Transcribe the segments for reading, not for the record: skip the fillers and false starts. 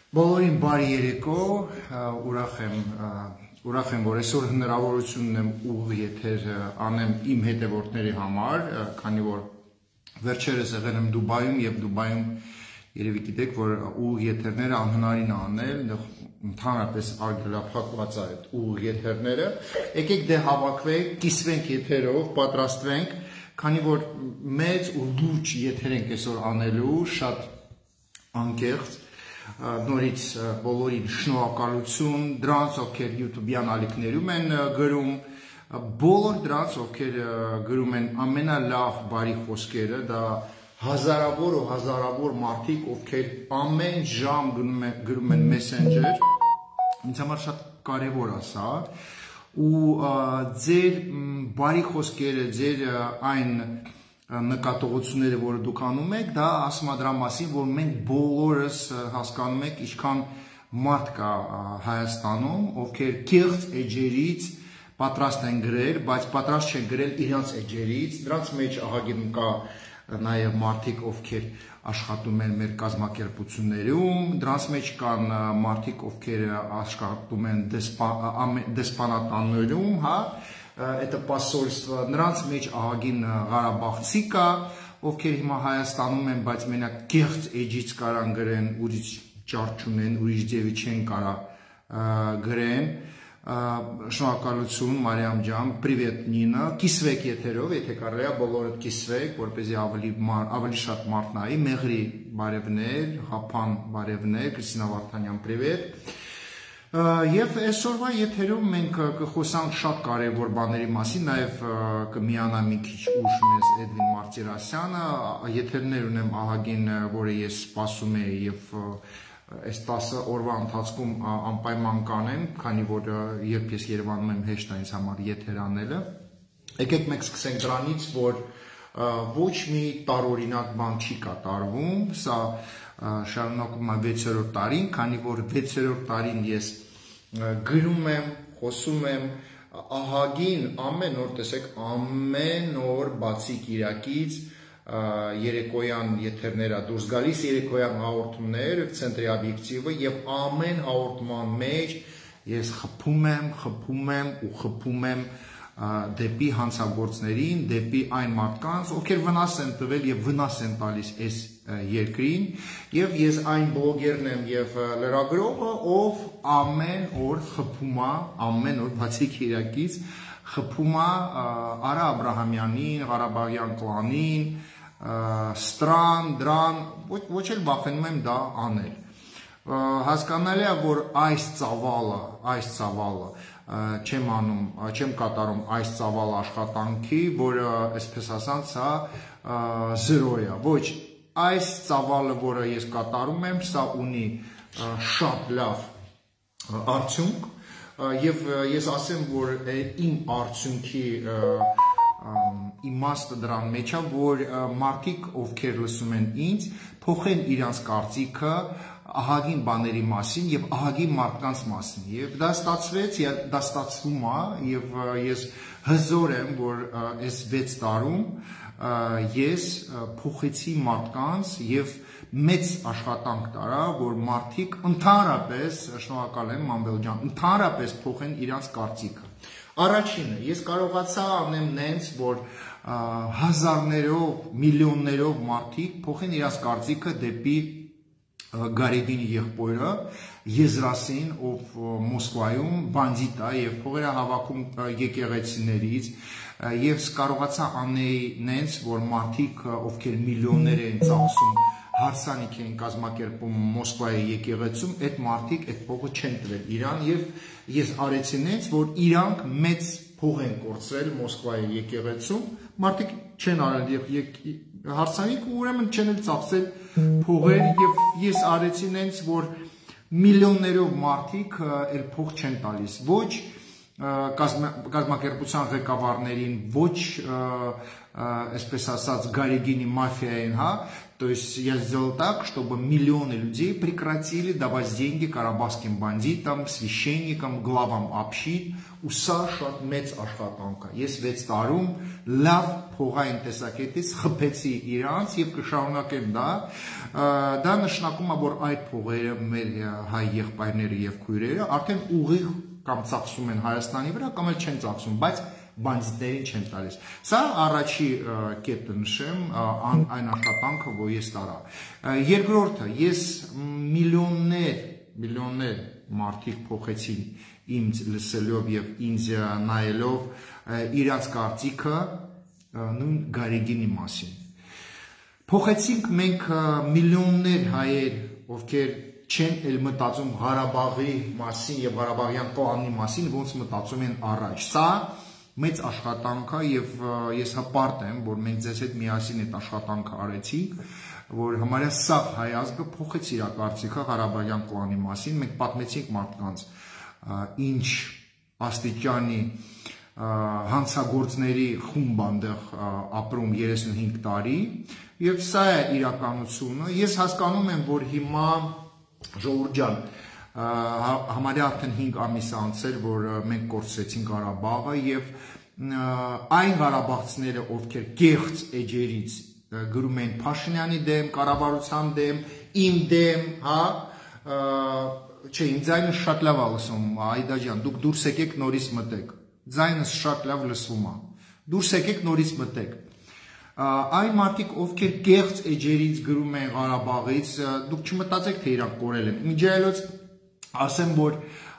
Բոլորին բարի երեկո, ուրախ եմ, որ այսօր հնարավորություն ունեմ ուղիղ եթեր անեմ իմ հետևորդների համար, քանի որ վերջերս եղել եմ Դուբայում եւ Դուբայում երևի գիտեք, որ ուղիղ եթերները անհնարին անել, ընդհանրապես արգելափակված է այդ ուղիղ եթերները։ Եկեք դե հավաքվենք, կիսվենք եթերով, պատրաստվենք, քանի որ մեծ ու լուրջ եթեր ենք այսօր անելու, շատ անկեղծ նորից բոլորին շնորհակալություն դրանց, ովքեր YouTube-յան ալիքներում են գրում, բոլոր դրանց, ովքեր գրում են ամենալավ բարի խոսքերը, դա հազարավոր ու հազարավոր մարդիկ, ովքեր ամեն ժամ գրում են Messenger, ինձ համար շատ կարևոր է սա, ու ձեր բարի խոսքերը, ձեր այն նկատողությունները, որը դուք անում եք, դա ասում է դրա մասին, որ մենք բոլորս հասկանում ենք, ինչքան մարդ կա Հայաստանում, ովքեր կեղծ էջերից պատրաստ են գրել, բայց պատրաստ չեն գրել իրենց էջերից, դրանց մեջ ահագին կա նաև մարդիկ, ովքեր աշխատում են մեր կազմակերպություններում, դրանց մեջ կան մարդիկ, ովքեր աշխատում են դեսպանատաններում, հա, это посольство, նրանց մեջ ահագին Ղարաբաղցի կա, ովքեր հիմա Հայաստանում են, բայց մենակ կեղծ էջից կարան գրեն, ուրիշ ճարտ չունեն, ուրիշ ձևի չեն կարա գրեն, շնորհակալություն Մարիամ ջան, привет Նինա, կիսվեք եթերով, եթե կարելի է բոլորդ կիսվեք, որպեսզի ավելի շատ մարդ նայի, Մեղրի բարևներ, Հապան բարևներ, Կրիստինա Վարդանյան привет։ Եվ այսօրվա եթերում մենք կխոսանք շատ կարևոր բաների մասին, նաև կմիանա մի քիչ ուշ մեզ Էդվին Մարտիրոսյանը, եթերներ ունեմ ահագին, որը ես սպասում եմ եւ այս 10 օրվա ընթացքում անպայման կանեմ, քանի որ երբ ես Երևանում եմ հեշտ է ինձ համար եթեր անելը։ Եկեք մենք սկսենք դրանից, որ ոչ մի տարօրինակ բան չի կատարվում, սա շարունակում է 6-րդ տարին, քանի որ 6-րդ տարին ես գրում եմ, խոսում եմ, ահագին ամեն օր, տեսեք, ամեն օր բացի կիրակից երեկոյան եթերները դուրս գալիս, երեկոյան հաղորդումներ, ցենտրի օբյեկտիվը եւ ամեն հաղորդման մեջ ես խփում եմ դեպի հանցագործներին, դեպի այն մարդկանց, ովքեր վնաս են տվել եւ վնաս են տալիս այս երկրին, եւ ես այն բլոգերն եմ եւ լրագրողը, ով ամեն օր խփում է, ամեն օր բացի կիրակից խփում է Արա Աբրահամյանին, Ղարաբաղյան կլանին, Ստրան, դրան, ոչ էլ վախենում եմ դա անել։ Հասկանալի է, որ այս ծավալը չեմ կատարում այս ծավալ աշխատանքի, որը, այսպես ասած, զրո է, ոչ, այս ծավալը, որը ես կատարում եմ, սա ունի շատ լավ արդյունք, եւ ես ասեմ, որ իմ արդյունքի իմաստը դրան մեջ է, որ մարդիկ, ովքեր լսում են ինձ, փոխեն իրանց կարծիքը ահագին բաների մասին եւ ահագին մարդկանց մասին եւ դա ստացվեց, դա ստացվում է եւ ես հզոր եմ, որ այս 6 տարում ես փոխեցի մարդկանց եւ մեծ աշխատանք տարա, որ մարդիկ ընդհանրապես, շնորհակալ եմ Մամբել ջան, ընդհանրապես փոխեն իրանց կարծիքը։ Առաջինը, ես կարողացա անեմ նենց, որ հազարներով, միլիոններով մարդիկ փոխեն իրանց կարծիքը դեպի Գարեգինի եղբորը, Եզրասին, ով Մոսկվայում բանդիտ է եւ փողեր է հավաքում եկեղեցիներից եւ կարողացա անել նենց, որ մարդիկ, ովքեր միլիոններ են ծախսում, հարսանիք են կազմակերպում Մոսկվայի եկեղեցում, այդ մարդիկ այդ փողը չեն տվել իրան եւ ես արեցի նենց, որ իրանք մեծ փող են կորցրել Մոսկվայի եկեղեցում, մարդիկ չեն արել հարսանիք ու ուրեմն չեն էլ ծախսել փողեր եւ ես արեցի նենց, որ միլիոններով մարդիկ էլ փող չեն տալիս, ոչ կազմակերպության ղեկավարներին, ոչ, այսպես ասած, Гарегини мафиային, то есть я сделал так, чтобы миллионы людей прекратили давать деньги карабахским бандитам, священникам, главам общин, ու սա շատ մեծ աշխատանք է։ Ես 6 տարում լավ փողային տեսակետից խփեցի իրանց եւ կշարունակեմ դա։ Դա նշանակում է, որ այդ փողերը մեր հայ եղբայրները եւ քույրերը արդեն ուղիղ կամ ծախսում են Հայաստանի վրա, կամ էլ չեն ծախսում, բայց բանդիտներին չեն տալիս։ Սա առաջի կետը նշեմ, այն աշխատանքը, որ ես տարա։ Երկրորդը, ես միլիոններ մարդիկ փոխեցին ինձ լսելով եւ ինձ նայելով իրաց կարծիքը նույն Гарегини մասին։ Փոխեցինք մենք միլիոններ հայեր, ովքեր չեն էլ մտածում Ղարաբաղի մասին եւ Ղարաբաղյան կողմի մասին, ոնց մտածում են առաջ։ Սա մեծ աշխատանք է եւ ես հպարտ եմ, որ մենք ձեզ հետ միասին այդ աշխատանքը արեցինք, որ համարյա սաղ հայ ազգը փոխեց իր կարծիքը Ղարաբաղյան կողմի մասին, մենք պատմեցինք մարդկանց ինչ աստիճանի հանցագործների խումբ այնտեղ ապրում 35 տարի եւ սա է իրականությունը։ Ես հասկանում եմ, որ հիմա ժողովուրդ ջան, համարյա արդեն 5 ամիս անցել, որ մենք կորցրեցինք Ղարաբաղը եւ այն ղարաբաղցիները, ովքեր կեղծ էջերից գրում են Փաշինյանի դեմ, կառավարության դեմ, իմ դեմ, չէ, իմ ձայնը շատ լավ է լսում, Այդա ջան, դուք դուրս եկեք նորից մտեք, ձայնս շատ լավ լսվում է, դուրս եկեք նորից մտեք։ Այն մարդիկ, ովքեր կեղծ էջերից գրում են Ղարաբաղից, դուք չմտածեք, թե իրանք կորել են։ Միջայլոց ասեմ, որ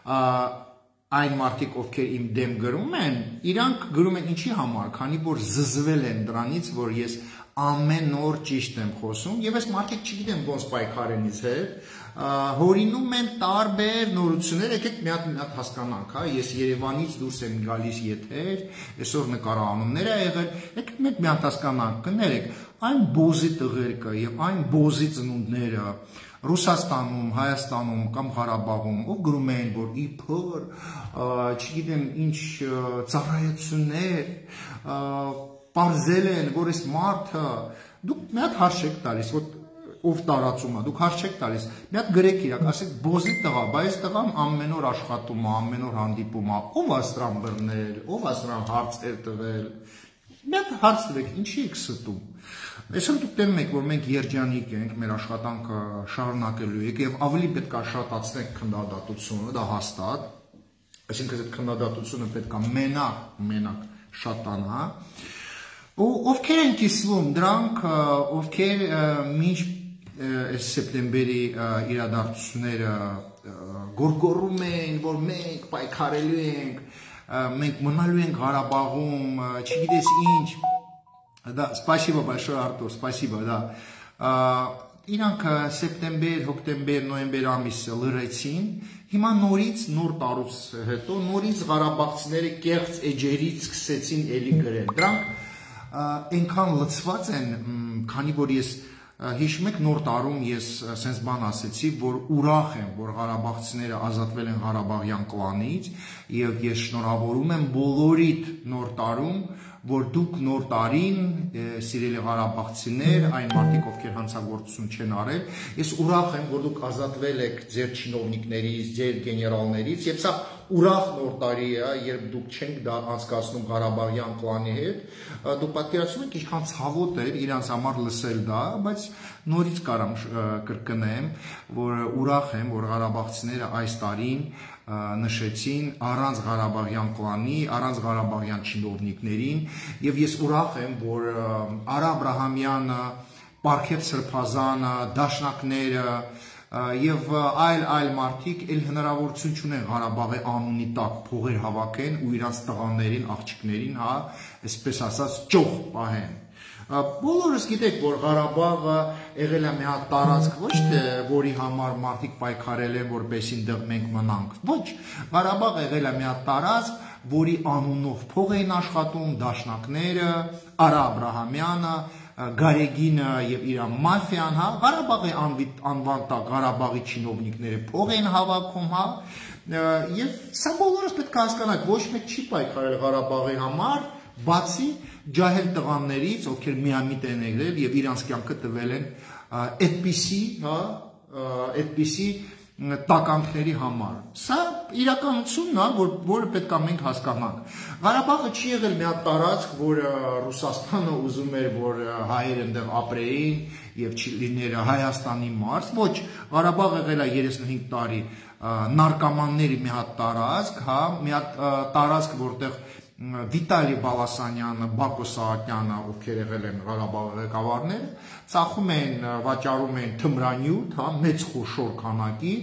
այն մարդիկ, ովքեր իմ դեմ գրում են, իրանք գրում են ինչի համար, քանի որ զզվել են դրանից, որ ես ամեն օր ճիշտ եմ խոսում, եւ այս մարդիկ չգիտեն ոնց պայքարեն ինձ հետ, հորինում են տարբեր նորություններ, եկեք մի հատ հասկանանք, ես Երևանից դուրս եմ գալիս եթեր, այսօր նկարահանումներ ա եղել, եկեք մենք մի հատ հասկանանք, կներեք, այն բոզի տղերքը եւ այն բոզի ծնունդները Ռուսաստանում, Հայաստանում կամ Ղարաբաղում, ով գրում են, որ իբր, չգիտեմ ինչ ծառայություններ, պարզել են, որ այս մարդը, դուք մի հատ հարց չեք տալիս, որ ով տարածում է, դուք հարց չեք տալիս, մի հատ գրեք իրակ, ասեք բոզի տղա, բայց տղան ամեն օր աշխատում է, ամեն օր հանդիպում է, ով ասրան բռնել, ով ասրան հարցեր տվել, մի հատ հարց տվեք, ինչի եք ստում։ Այսօր դուք տենում եք, որ մենք երջանիկ ենք, մեր աշխատանքը շարունակելու եք եւ ավելի պետք է շատացնենք քննադատությունը, դա հաստատ, այսինքն այդ քննադատությունը պետք է մենակ շատանա։ Ու ովքեր են կիսվում դրանք, ովքեր մինչ այս սեպտեմբերի իրադարձությունները գորգորում են, որ մենք պայքարելու ենք, մենք մնալու ենք Ղարաբաղում, չգիտես ինչ։ Да, спасибо большое, Артур, спасибо, да. Իրանք սեպտեմբեր, հոկտեմբեր, նոյեմբեր ամիսը լրացին, հիմա նորից նոր տարուց հետո նորից ղարաբաղցիները կեղծ էջերից սկսեցին էլի գրել։ Դրանք այնքան լցված են, քանի որ ես հիշում եք նոր տարում ես sense բան ասեցի, որ ուրախ եմ, որ ղարաբաղցիները ազատվել են Ղարաբաղյան կլանից եւ ես շնորհավորում եմ բոլորիդ նոր տարում, որ դուք նոր տարին, սիրելի ղարաբաղցիներ, այն մարդիկ, ովքեր հանցագործություն չեն արել, ես ուրախ եմ, որ դուք ազատվել եք ձեր չինովնիկներից, ձեր գեներալներից, եւ սա ուրախ նոր տարի է, երբ դուք չենք դա անցկացնում Ղարաբաղյան կլանի հետ, դուք պատկերացնում եք ինչքան ցավոտ էր իրանց համար լսել դա, բայց նորից կարամ կրկնեմ, որ ուրախ եմ, որ ղարաբաղցիները այս տարին նշեցին առանց Ղարաբաղյան կլանի, առանց Ղարաբաղյան չինովնիկներին, եւ ես ուրախ եմ, որ Արա Աբրահամյանը, Պարքև Սրբազանը, դաշնակները եւ այլ մարդիկ էլ հնարավորություն չունեն Ղարաբաղի անունի տակ փողեր հավաքեն ու իրանց տղաներին, աղջիկներին, այսպես ասած, ճոխ պահեն։ Բոլորս գիտեք, որ Ղարաբաղը եղել է մի հատ տարածք, ոչ թե որի համար մարդիկ պայքարել են, որպեսզի այնտեղ մենք մնանք։ Ոչ, Ղարաբաղը եղել է մի հատ տարածք, որի անունով փող էին աշխատում դաշնակները, Արա Աբրահամյանը, Գարեգինը եւ իր մաֆիան, հա, Ղարաբաղի անվան տակ Ղարաբաղի չինովնիկները փող են հավաքում, հա, եւ սա բոլորս պետք է հասկանանք, ոչ մեկ չի պայքարել Ղարաբաղի համար, բացի ջահել տղաներից, ովքեր միամիտ են եղել եւ իրանց կյանքը տվել են այդպիսի, հա, այդպիսի տականքների համար։ Սա իրականությունն է, որը պետք է մենք հասկանանք։ Ղարաբաղը չի եղել մի հատ տարածք, որ Ռուսաստանը ուզում էր, որ հայերը այնտեղ ապրեին եւ չլիներ Հայաստանի մարզ, ոչ, Ղարաբաղը եղել է 35 տարի նարկոմանների մի հատ տարածք, հա, մի հատ տարածք, որտեղ Վիտալի Բալասանյանը, Բակո Սահակյանը, ովքեր եղել են Ղարաբաղի ղեկավարները, ծախում են, վաճառում են թմրանյութ, հա, մեծ խոշոր քանակի,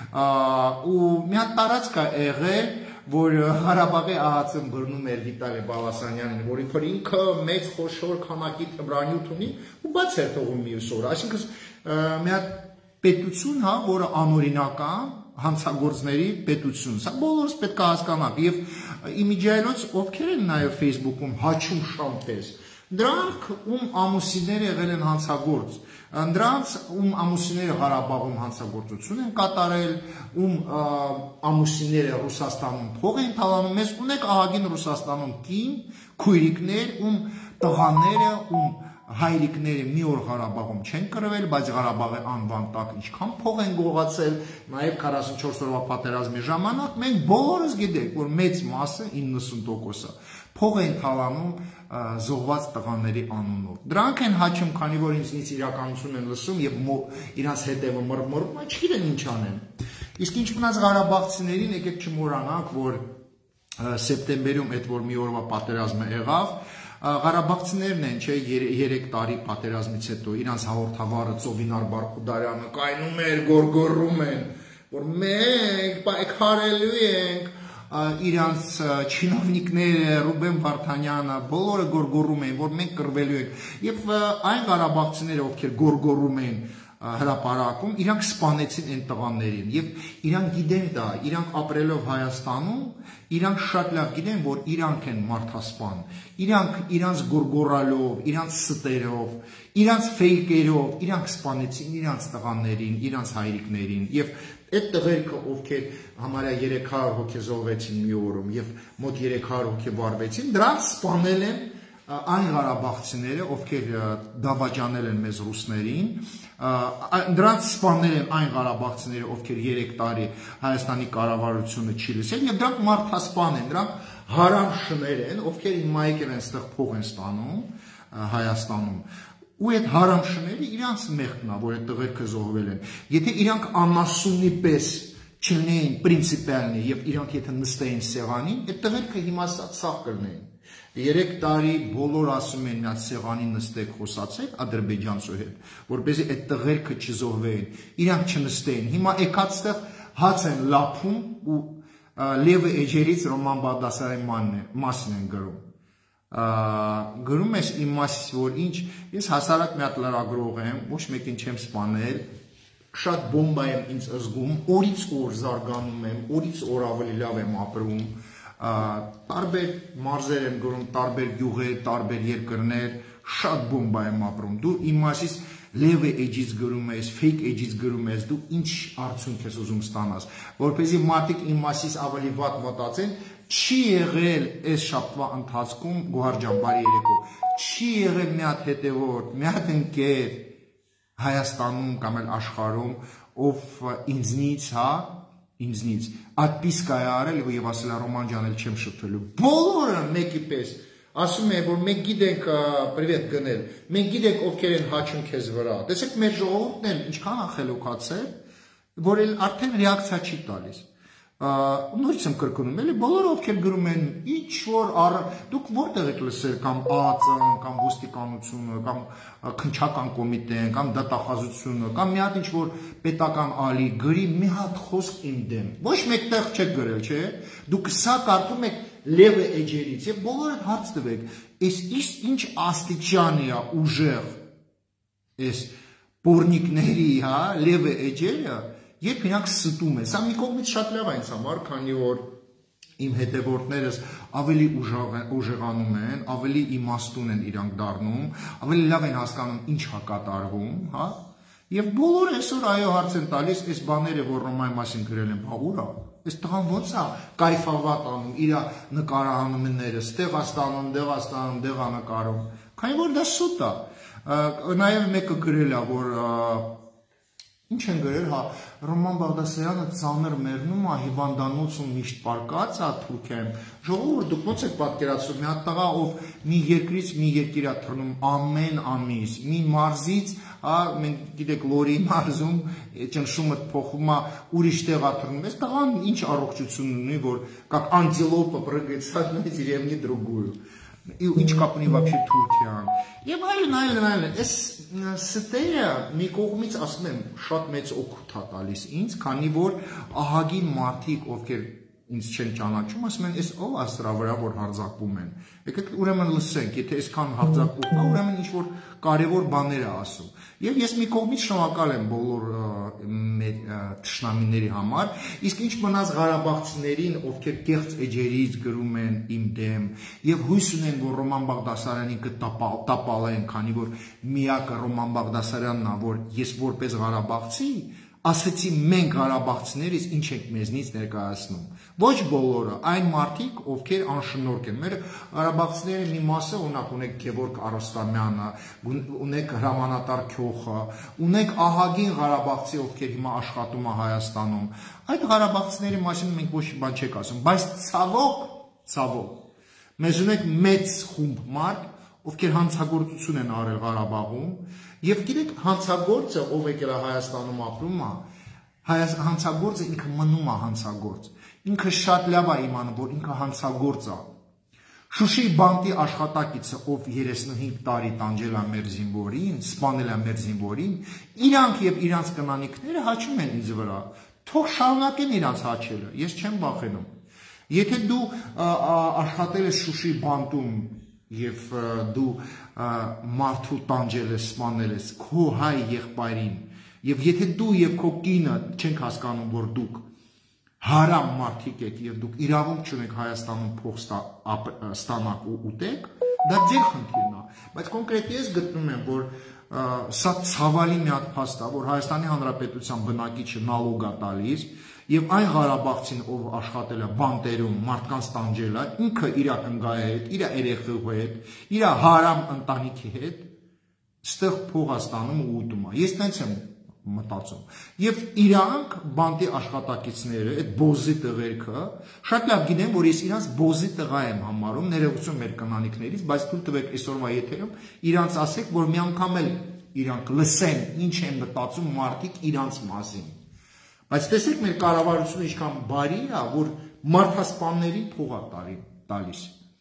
ու մի հատ տարածք է եղել, որ Ղարաբաղի ԱՀԾ-ն բռնում էր Վիտալի Բալասանյանին, որ ինքը մեծ խոշոր քանակի թմրանյութ ունի ու բաց էր թողում մյուս օրը, այսինքն մի հատ պետություն, հա, որը անօրինական հանցագործների պետություն, սա բոլորս պետք է հասկանանք եւ իմիջիայլոց ովքեր են նաեւ Facebook-ում հաչում շամպես, դրանք ում ամուսինները եղել են հանցագործ, դրանց ում ամուսինները Ղարաբաղում հանցագործություն են կատարել, ում ամուսինները Ռուսաստանում փող են թալանում, մեզ ունեք ահագին Ռուսաստանում կին, քույրիկներ, ում տղաները, ում հայրիկները մի օր Ղարաբաղում չեն կրվել, բայց Ղարաբաղի անվան տակ ինչքան փող են գողացել, նաև 44 օրվա պատերազմի ժամանակ մենք բոլորս գիտենք, որ մեծ մասը 90%-ը փող են թալանում զոհված տղաների անունով։ Դրանք են հաչում, քանի որ ինձնից իրականություն են լսում եւ իրանց հետևը մռմռում, չգիտեն ինչ անեն։ Իսկ ինչ մնաց ղարաբաղցիներին, եկեք չմոռանանք, որ սեպտեմբերում այդ որ մի օրվա պատերազմը եղավ, Ղարաբաղցիներն են, չէ, 3 տարի պատերազմից հետո իրանց հաղորդավարը Ծովինար Բարխուդարյանը կայնում էր, գորգոռում են, որ մենք պայքարելու ենք, իրանց չինովնիկները, Ռուբեն Վարդանյանը, բոլորը գորգոռում են, որ մենք կռվելու ենք, եւ այն ղարաբաղցիները, ովքեր գորգոռում են հրապարակում, իրանք սպանեցին այն տղաներին եւ իրանք գիտեն դա, իրանք ապրելով Հայաստանում, իրանք շատ լավ գիտեն, որ իրանք են մարդասպան, իրանք գորգորալով, իրանք ստերով, իրանք ֆեյքերով, իրանք սպանեցին իրանք տղաներին, իրանք հայրիկներին եւ այդ տղերքը, ովքեր համարյա 300 հոգի զոհվեցին մի օրում եւ մոտ 300 հոգի վարվեցին, դրանց սպանել են այն ղարաբաղցիները, ովքեր դավաճանել են մեզ ռուսներին, դրանց սպանել են այն ղարաբաղցիները, ովքեր 3 տարի Հայաստանի կառավարությունը չի լսել, եւ դրանք մարդասպան են, դրանք հարամ շներ են, ովքեր հիմա եկել են այստեղ փող են ստանում Հայաստանում։ Ու այդ հարամ շները իրանց մեղքն է, որ այդ տղերքը զոհվել են։ Եթե իրանք անասունի պես չլինեին պրինցիպիալնի եւ իրանք եթե նստեին սեղանին, այդ տղերքը հիմա սաղ կլինեին։ 3 տարի բոլոր ասում են միած սեղանին նստեք խոսացեք ադրբեջանցու հետ, որպեսզի այդ տղերքը չզոհվեին, իրանք չնստեին։ Հիմա եկած ստեղ հաց են լափում ու Լևը էջերից Ռոման Բաղդասարյանի մասին են գրում։ Գրում ես իմ մասից, որ ինչ, ես հասարակ մի հատ լրագրող եմ, ոչ մեկին չեմ սպանել, շատ բոմբա եմ ինձ զգում, օրից օր զարգանում եմ, օրից օր ավելի լավ եմ ապրում, տարբեր մարզեր եմ գրում, տարբեր գյուղեր, տարբեր երկրներ, շատ բոմբա եմ ապրում, դու իմ մասից Լևը էջից գրում ես, ֆեյք էջից գրում ես, դու ինչ արդյունք ես ուզում ստանաս, որպեսզի մարդիկ իմ մասից ավելի վատ մտածեն, չի եղել այս շաբթվա ընթացքում Գոհար ջան, բարի երեկո, չի եղել մի հատ հետևորդ, մի հատ ընկեր Հայաստանում կամ էլ աշխարհում, ով ինձնից, հա, ինձնից ատպիսկա է արել եւ ասել է Ռոման ջան, էլ չեմ շփվելու։ Բոլորը մեկի պես ասում են, որ մենք գիտենք պրիվետ գնել, մենք գիտենք ովքեր են հաչում քեզ վրա։ Տեսեք մեր ժողովուրդն էլ ինչքան է խելոքացել, որ էլ արդեն ռեակցիա չի տալիս։ Նորից եմ կրկնում, էլի բոլորը ովքեր գրում են, ինչ որ դուք որտեղ եք լսել կամ ԱԱԾ-ն, կամ ոստիկանությունը, կամ քննչական կոմիտեն, կամ դատախազությունը, կամ մի հատ ինչ որ պետական ալի գրի մի հատ խոսք իմ դեմ։ Ոչ մեկտեղ չեք գրել, չէ՞։ Դուք սա կարդում եք Լևը էջերից եւ բոլորը հարց տվեք, այս ինչ աստիճանի է ուժեղ այս պորնիկների, հա, Լևը էջերը, երբ իրանք ստում են, սա մի կողմից շատ լավ է ինձ համար, քանի որ իմ հետևորդներս ավելի ուժեղանում են, ավելի իմաստուն են իրանք դառնում, ավելի լավ են հասկանում ինչ է կատարվում, հա? Եվ բոլորը այսօր այո հարց են տալիս, այս բաները, որ Ռոմայի մասին գրել են, բա ուր է? Այս տղան ո՞նց է կայֆավատ անում, իր նկարահանումները, ստեղ է ստանում, դեղ է ստանում, դեղ է նկարում, քանի որ դա սուտ է։ Նաև մեկը գրել է, որ ինչ են գրել, հա, Ռոման Բաղդասարյանը ծանր մեռնում է, հիվանդանոցում միշտ պարկած է Թուրքիայում։ Ժողովուրդ, դուք ո՞նց եք պատկերացնում, մի հատ տղա, ով մի երկրից մի երկիր է թռնում ամեն ամիս, մի մարզից, հա, մենք գիտեք Լորի մարզում ճնշումը փոխվում է, ուրիշ տեղ է թռնում։ Այս տղան ինչ առողջություն ունի, որ как антилопа прыгает с одной деревни в другую։ Ինչ կապ ունի вообще Թուրքիան։ Եվ այլն, այս ստերը մի կողմից ասում եմ շատ մեծ օգուտ է տալիս ինձ, քանի որ ահագին մարդիկ, ովքեր ինձ չեն ճանաչում, ասում են, այս ով է սրա վրա, որ հարձակվում են։ Եկեք ուրեմն լսենք, եթե այսքան հարձակվող կա, ուրեմն ինչ որ կարևոր բաներ է ասում։ Եվ ես մի կողմից շնորհակալ եմ բոլոր թշնամիների համար, իսկ ինչ մնաց ղարաբաղցիներին, ովքեր կեղծ էջերից գրում են իմ դեմ, եւ հույս ունեն, որ Ռոման Բաղդասարյանին կտապալեն, քանի որ միակը Ռոման Բաղդասարյանն է, որ ես որպես ղարաբաղցի ասեցի մենք ղարաբաղցիներս ինչ ենք մեզնից ներկայացնում։ Ոչ բոլորը, այն մարդիկ, ովքեր անշնորհք են։ Մեր ղարաբաղցիների մի մասը, օրինակ ունեք Գևորգ Արոստամյանը, ունեք Հրամանատար Քյոխը, ունեք ահագին ղարաբաղցի, ովքեր հիմա աշխատում է Հայաստանում։ Այդ ղարաբաղցիների մասին մենք ոչ մի բան չենք ասում, բայց ցավոք, մեզ ունեք մեծ խումբ մարդ, ովքեր հանցագործություն են արել Ղարաբաղում, եւ գիտեք հանցագործը, ով եկել է Հայաստանում ապրում է, հանցագործը ինքը մնում է հանցագործ։ Ինքը շատ լավ է իմանում, որ ինքը հանցագործ է։ Շուշիի բանտի աշխատակիցը, ով 35 տարի տանջել է մեր զինվորին, սպանել է մեր զինվորին, իրանք եւ իրանց կնանիքները հաչում են ինձ վրա։ Թող շարունակեն իրանց հաչելը, ես չեմ վախենում։ Եթե դու աշխատել ես Շուշիի բանտում եւ դու մարդու տանջել ես, սպանել ես քո հայ եղբայրին, եւ եթե դու եւ քո կինը չենք հասկանում, որ դուք հարամ մարդիկ եք եւ դուք իրավունք չունեք Հայաստանում փող ստանաք ու ուտեք, դա ձեր խնդիրն է, բայց կոնկրետ ես գտնում եմ, որ սա ցավալի մի հատ փաստ է, որ Հայաստանի Հանրապետության բնակիչը նալոգ է տալիս եւ այն ղարաբաղցին, ով աշխատել է բանտերում, մարդկանց տանջել է, ինքը իր կնգայի հետ, իր երեխու հետ, իր հարամ ընտանիքի հետ ստեղ փող է ստանում ու ուտում է։ Ես տենց եմ մտածում։ Եվ իրանք բանտի աշխատակիցները, այդ բոզի տղերքը, շատ լավ գիտեն, որ ես իրանց բոզի տղա եմ համարում, ներողություն մեր կնանիքներից, բայց թույլ տվեք այսօրվա եթերում իրանց ասեք, որ մի անգամ էլ իրանք լսեն, ինչ են մտածում մարդիկ իրանց մասին։ Բայց տեսեք մեր կառավարությունը ինչքան բարի է, որ մարդասպաններին փող է տալիս։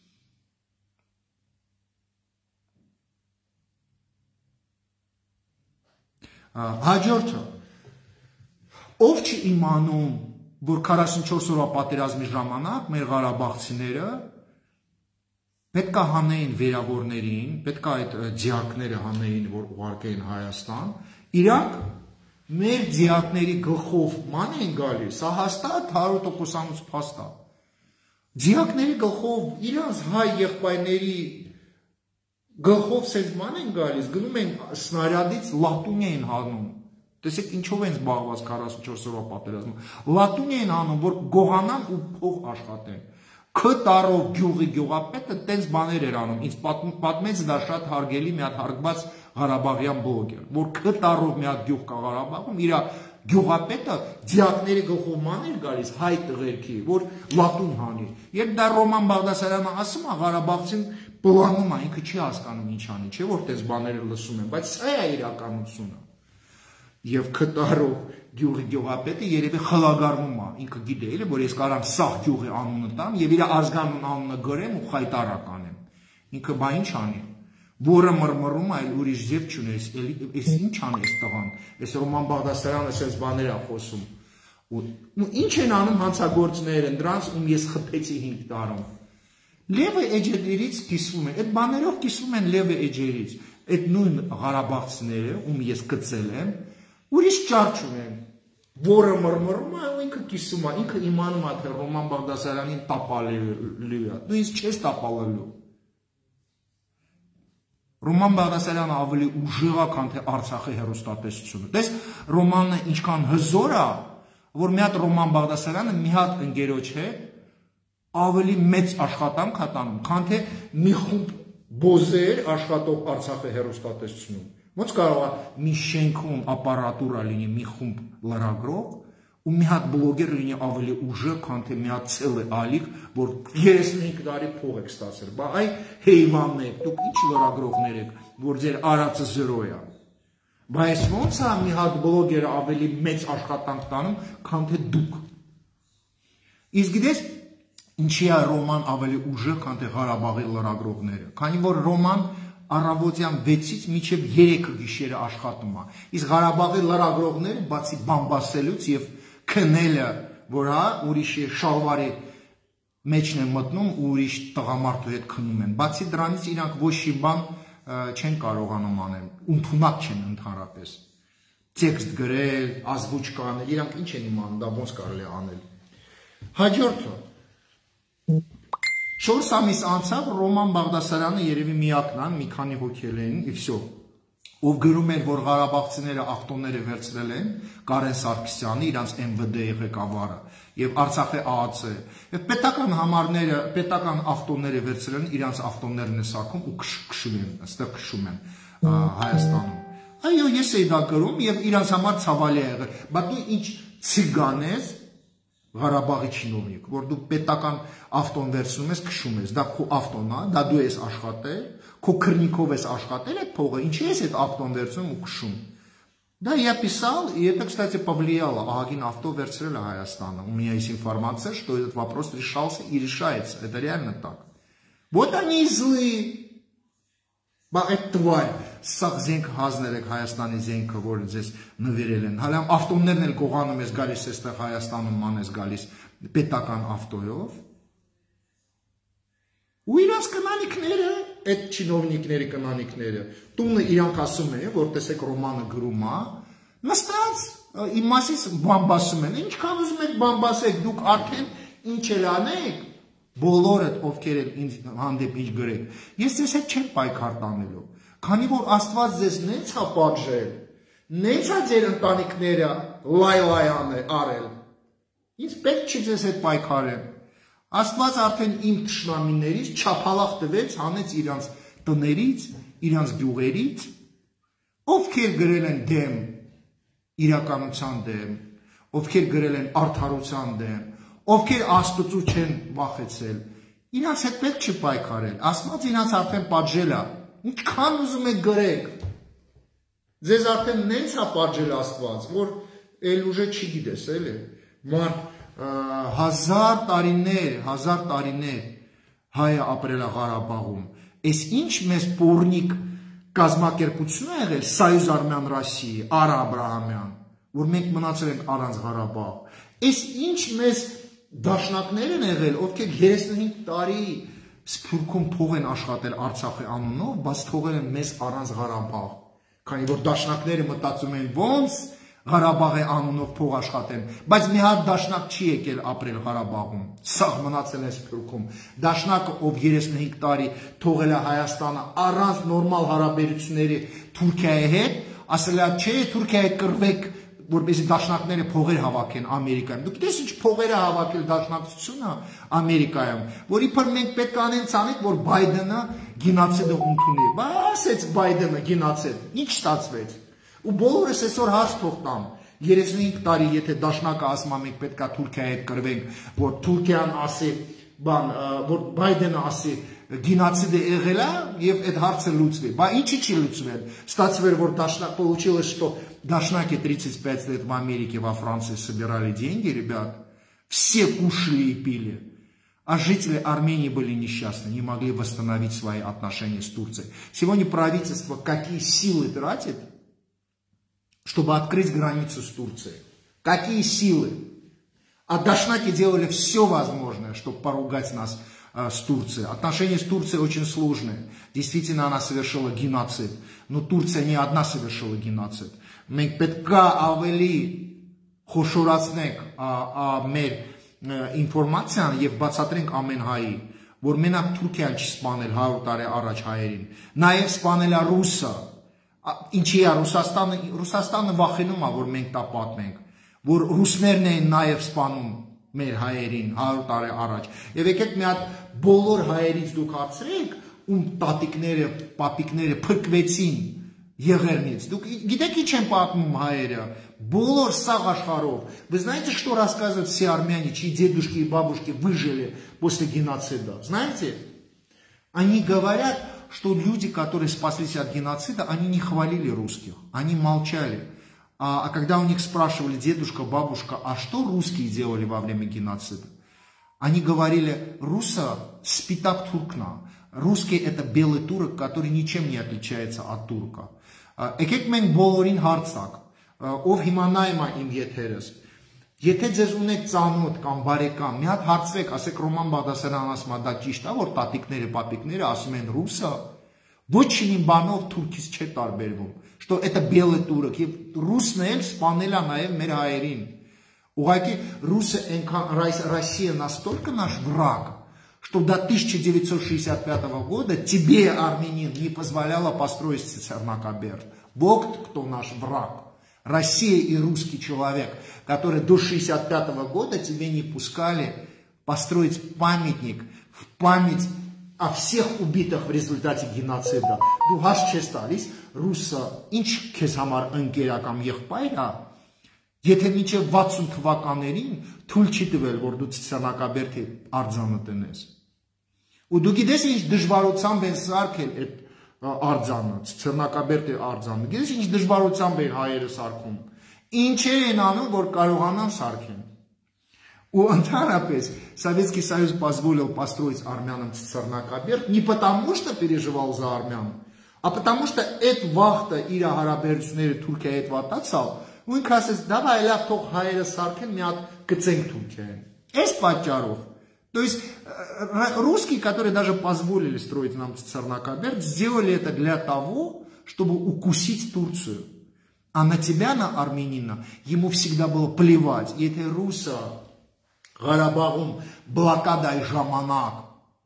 Հաջորդը, ով չի իմանում, որ 44 օրվա պատերազմի ժամանակ մեր ղարաբաղցիները պետք է հանեին վերավորներին, պետք է այդ ձիակները հանեին, որ ուղարկեին Հայաստան, իրանք մեր ձիակների գլխով ման են գալիս, սա հաստատ 100%-անոց փաստ է։ Ձիակների գլխով իրանց հայ եղբայրների գլխով սենց ման են գալիս, գնում են սնարյադից լատուն են հանում։ Տեսեք ինչով են զբաղված 44 օրվա պատերազմը։ Լատուն են հանում, որ գողանան ու փող աշխատեն։ Քտարով գյուղի գյուղապետը տենց բաներ էր անում։ Ինձ պատմեց դա շատ հարգելի մի հատ հարգված Ղարաբաղյան բլոգեր, որ քտարով մի հատ գյուղ կա Ղարաբաղում, իր գյուղապետը ձիակների գլխով ման էր գալիս հայ տղերքի, որ լատուն հանի։ Երբ դա Ռոման Բաղդասարյանը ասում է, ղարաբաղցին պլանում է, ինքը չի հասկանում ինչ անի, չէ՞ որ տես բաները լսում են, բայց սա է իրականությունը։ Եվ քտարով գյուղի գյուղապետը երևի խլագարվում է, ինքը գիտե էլի, որ ես կարամ սաղ գյուղի անունը տամ եւ իր ազգանուն անունը գրեմ ու խայտարակ անեմ։ Ինքը բա ինչ անի։ Որը մռմռում այլ ուրիշ ձև չունես, էս ինչ անի էս տղան։ Էս Ռոման Բաղդասարյանը այսպես բաներ է խոսում։ Ու ինչ են անում հանցագործները, դրանց ում ես խփեցի 5 տարում։ Լևը էջերից կիսվում են, այդ բաներով կիսվում են լևը էջերից։ Այդ նույն ղարաբաղցիները, ում ես գծել եմ, ուրիշ ճար չունեն։ որը մրմռում է, ինքը կիսում է, ինքը իմանում է, թե Ռոման Բաղդասարյանին տապալելու է, դու ինձ չես տապալելու։ Ռոման Բաղդասարյանը ավելի ուժեղ է, քան թե Արցախի հեռուստատեսությունը։ Տես Ռոմանը ինչքան հզոր է, որ մի հատ Ռոման Բաղդասարյանը մի հատ ընկերոջ հետ ավելի մեծ աշխատանք է տանում, քան թե մի խումբ բոզեր աշխատող Արցախի հեռուստատեսությունում։ Ոնց կարող է մի շենքում ապարատուրա լինի մի խումբ լրագրող ու մի հատ բլոգեր լինի ավելի ուժեղ, քան թե մի հատ ցելը ալիք, որ 35 տարի փող եք ստացել։ Բա այ հեյվաններ, դուք ինչ լրագրողներ եք, որ ձեր արածը 0 է։ Բայց ոնց է մի հատ բլոգերը ավելի մեծ աշխատանք տանում, քան թե դուք։ Իսկ գիտես ինչի է Ռոման ավելի ուժեղ, քան թե Ղարաբաղի լրագրողները, քանի որ Ռոման առավոտյան 6-ից մինչև 3 գիշերը աշխատում է։ Իսկ Ղարաբաղի լրագրողները բացի բամբասելուց եւ քնելը, որ հա ուրիշի շալվարի մեջն են մտնում ու ուրիշ տղամարդու հետ քնում են։ Բացի դրանից իրանք ոչ մի բան չեն կարողանում անել, ընդունակ չեն ընդհանրապես։ Տեքստ գրել, ազգուճկա անել, իրանք ինչ են իմանում, դա ոնց կարելի է անել։ Հաջորդը 4 ամիս անցավ Ռոման Բաղդասարյանը երևի միակն է, մի քանի հոգել էին, եւ всё։ Ով գրում էր, որ Ղարաբաղցիները ախտոնները վերցրել են Կարեն Սարգսյանի, իրանց MVD-ի ղեկավարը, եւ Արցախի ԱԱՑ-ը, եւ պետական համարները, պետական ախտոնները վերցրել են, իրանց ախտոններն է սարքում ու քշում են, այստեղ քշում են Հայաստանում։ Այո, ես էի դա գրում եւ իրանց համար ցավալի է եղել, բայց դու ինչ ցիգան ես Ղարաբաղի չինովնիկ, որ դու պետական ավտոն վերցնում ես, քշում ես, դա քո ավտոն է, դա դու ես աշխատել, քո քրնիկով ես աշխատել այդ փողը, ինչի ես այդ ավտոն վերցնում ու քշում։ Да, я писал, и это, кстати, повлияло. Агин авто верцрели Հայաստана. У меня есть информация, что этот вопрос решался и решается. Это реально так. Вот они и злые. Բա այդ тварь, սաղ զենք հազներ եք Հայաստանի զենքը, որ ձեզ նվիրել են, հալամ ավտոներն էլ գողանում ես գալիս էստեղ Հայաստանում ման ես գալիս պետական ավտոյով, ու իրանց կնանիքները, այդ չինովնիկների կնանիքները, տունը իրանք ասում են, որ տեսեք Ռոմանը գրում է, նստած իմ մասից բամբասում են, ինչքան ուզում եք բամբասեք, դուք արդեն ինչ էլ անեք, բոլորդ ովքեր են ինձ հանդեպ ինչ գրեք, ես ձեզ հետ չեմ պայքար տանելու, քանի որ Աստված ձեզ նենց է պատժել, նենց է ձեր ընտանիքները լայ արել, ինձ պետք չի ձեզ հետ պայքարեմ, Աստված արդեն իմ թշնամիներից չափալախ տվեց, հանեց իրանց տներից, իրանց գյուղերից, ովքեր գրել են դեմ իրականության դեմ, ովքեր գրել են արդարության դեմ, ովքեր Աստծու չեն վախեցել, իրանց հետ պետք չի պայքարել, Աստված իրանց արդեն պատժել է, ինչքան ուզում եք գրեք, ձեզ արդեն նենց է պատժել Աստված, որ էլ ուժը չի գիտես, էլի, մարդ 1000 տարիներ հայը ապրել է Ղարաբաղում, այս ինչ մեզ պորնիկ կազմակերպություն է եղել Սայյուզ Արմյան Ռասիի, Արա Աբրահամյան, որ մենք մնացել ենք առանց Ղարաբաղ, այս ինչ մեզ դաշնակներ են եղել, ովքեր 35 տարի Սփյուռքում փող են աշխատել Արցախի անունով, բայց թողել են մեզ առանց Ղարաբաղ, քանի որ դաշնակները մտածում են ոնց Ղարաբաղի անունով փող աշխատեն, բայց մի հատ դաշնակ չի եկել ապրել Ղարաբաղում, սաղ մնացել է Սփյուռքում, դաշնակը ով 35 տարի թողել է Հայաստանը առանց նորմալ հարաբերությունների Թուրքիայի հետ, ասել է չէ Թուրքիայի կռվեք որպեսզի դաշնակները փողեր հավաքեն Ամերիկայում։ Դուք գիտես ինչ փողեր է հավաքել դաշնակցությունը Ամերիկայում, որ իբր մենք պետք է անենք, որ Բայդենը գինոցիդը ընդունի։ Բա ասեց Բայդենը գինոցիդ, ինչ ստացվեց։ Ու բոլորս այսօր հաց թող տան 35 տարի, եթե դաշնակը ասում է մենք պետք է Թուրքիայի հետ կռվենք, որ Թուրքիան ասի, որ Բայդենը ասի геноцида եղել եւ այդ հարցը լուծվի։ Բա ինչի չի луцվել։ Ստացվել որ дашнак получилось, что дашнаки 35 лет в Америке, во Франции собирали деньги, ребят. Все кушали и пили. А жители Армении были несчастны, не могли восстановить свои отношения с Турцией. Сегодня правительство какие силы тратит, чтобы открыть границу с Турцией? Какие силы? А дашнаки делали все возможное, чтобы поругать нас с Турцией. Отношения с Турцией очень сложные. Действительно, она совершила геноцид. Но Турция не одна совершила геноцид. Մենք պետք է ավելի խոշորացնենք մեր ինֆորմացիան եւ բացատրենք ամեն հայի, որ մենակ Թուրքիան չի սպանել 100 տարի առաջ հայերին, նաեւ սպանել է ռուսը։ Ինչի է Ռուսաստանը վախենում է, որ մենք դա պատմենք, որ ռուսներն են նաեւ սպանում մեր հայերին 100 տարի առաջ։ Եվ եկեք մի հատ բոլոր հայերից дուք հարցրեք, ում տատիկները, պապիկները փրկվեցին եղերնից։ Դուք գիտեք ինչ են պատմում հայերը, բոլոր սաղ աշխարհով։ Вы знаете, что рассказывают все армяне, чьи дедушки и бабушки выжили после геноцида? Знаете? Они говорят, что люди, которые спаслись от геноцида, они не хвалили русских, они молчали. А когда у них спрашивали дедушка, бабушка, а что русские делали во время геноцида? Они говорили, руса спитак туркна. Русский это белый турок, который ничем не отличается от турка. Եկեք մենք բոլորին հարցակ, ով հիմանայում է իմ եթերս, եթե ձեզ ունեք ծանոթ կամ բարեկամ, մի հատ հարցրեք, ասեք Ռոման Բաղդասարյանն ասում է, դա ճիշտ է, որ տատիկները, պապիկները ասում են ռուսը, ոչինչ բանով թուրքից չէ տարբերվում, что это белый турок, եւ ռուսն էլ սպանել է նաեւ մեր հայերին։ Ուղղակի ռուսը Россия настолько наш враг, что до 1965 года тебе, армянин, не позволяло построить Цицерна-Каберт. Вот кто наш враг. Россия и русский человек, который до 1965 года тебе не пускали построить памятник в память о всех убитых в результате геноцида. Դու հաշ չես տալիս, ռուսը ինչ քեզ համար ընկերական եղբայր է, եթե մինչև 60 թվականներին թույլ չի տվել, որ դու Ցիցեռնակաբերդի արձանը տնես։ Ու դու գիտես ինչ դժվարությամբ են սարքել այդ արձանը, Ցիցեռնակաբերդի արձանը։ Գիտես ինչ դժվարությամբ են հայերը սարքում։ Ինչեր են անում, որ կարողանան սարքեն։ У Антарапес Советский Союз позволил построить армянам Цицерна-Каберт не потому, что переживал за армян, а потому что эта вахта Ира Харабердснери Туркия это ватацал, он красит, давай ля тох хайра саркен мят кценк Туркия. Эс подчаров. То есть русские, которые даже позволили строить нам Цицерна-Каберт, сделали это для того, чтобы укусить Турцию. А на тебя, на армянина, ему всегда было плевать. И это руса Ղարաբաղում բլոկադայի ժամանակ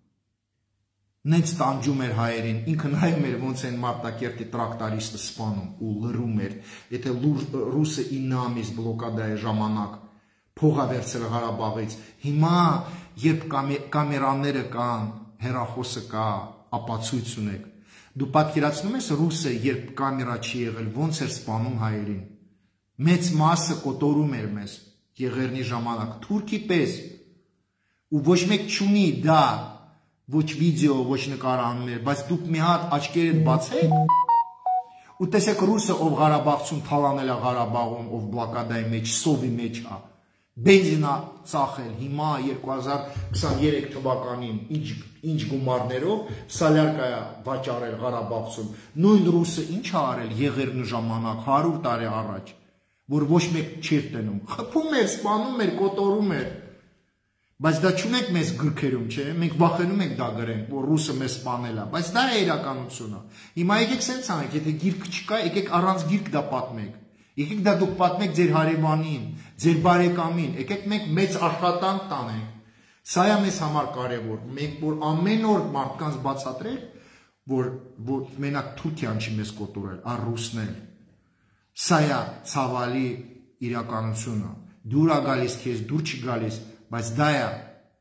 նենց տանջում էր հայերին, ինքը նայում էր ոնց են Մարտակերտի տրակտորիստը սպանում ու լռում էր, եթե ռուսը 9 ամիս բլոկադայի ժամանակ փող է վերցրել Ղարաբաղից, հիմա երբ կամերաները կան, հեռախոսը կա, ապացույց ունեք, դու պատկերացնում ես ռուսը երբ կամերա չի եղել, ոնց էր սպանում հայերին, մեծ մասը կոտորում էր մեզ եղերնի ժամանակ, թուրքի պես, ու ոչ մեկ չունի դա, ոչ վիդեո, ոչ նկարաններ, բայց դուք մի հատ աչքերդ բացեք, ու տեսեք ռուսը, ով Ղարաբաղցուն թալանել է Ղարաբաղում, ով բլոկադայի մեջ, սովի մեջ է, բենզինա ծախել, հիմա 2023 թվականին, ինչ գումարներով, սալյարկա է վաճառել Ղարաբաղցում, նույն ռուսը ինչ է արել եղերնու ժամանակ, 100 տարի առաջ, որ ոչ մեկ չէր տնում, խփում էր, սպանում էր, կոտորում էր, բայց դա չունենք մեզ գրքերում, չէ, մենք վախենում ենք դա գրենք, որ ռուսը մեզ սպանել է, բայց դա է իրականությունը, հիմա եկեք սենց անենք, եթե գիրք չկա, եկեք առանց գիրք դա պատմենք, եկեք դա դուք պատմեք ձեր հարևանին, ձեր բարեկամին, եկեք մենք մեծ աշխատանք տանենք, սա է մեզ համար կարևոր, մենք որ ամեն օր մարդկանց բացատրենք, որ մենակ Թուրքիան չի մեզ կոտորել, այլ ռուսն էլ Սա է ցավալի իրականությունը, դուր է գալիս քեզ, դուր չի գալիս, բայց դա է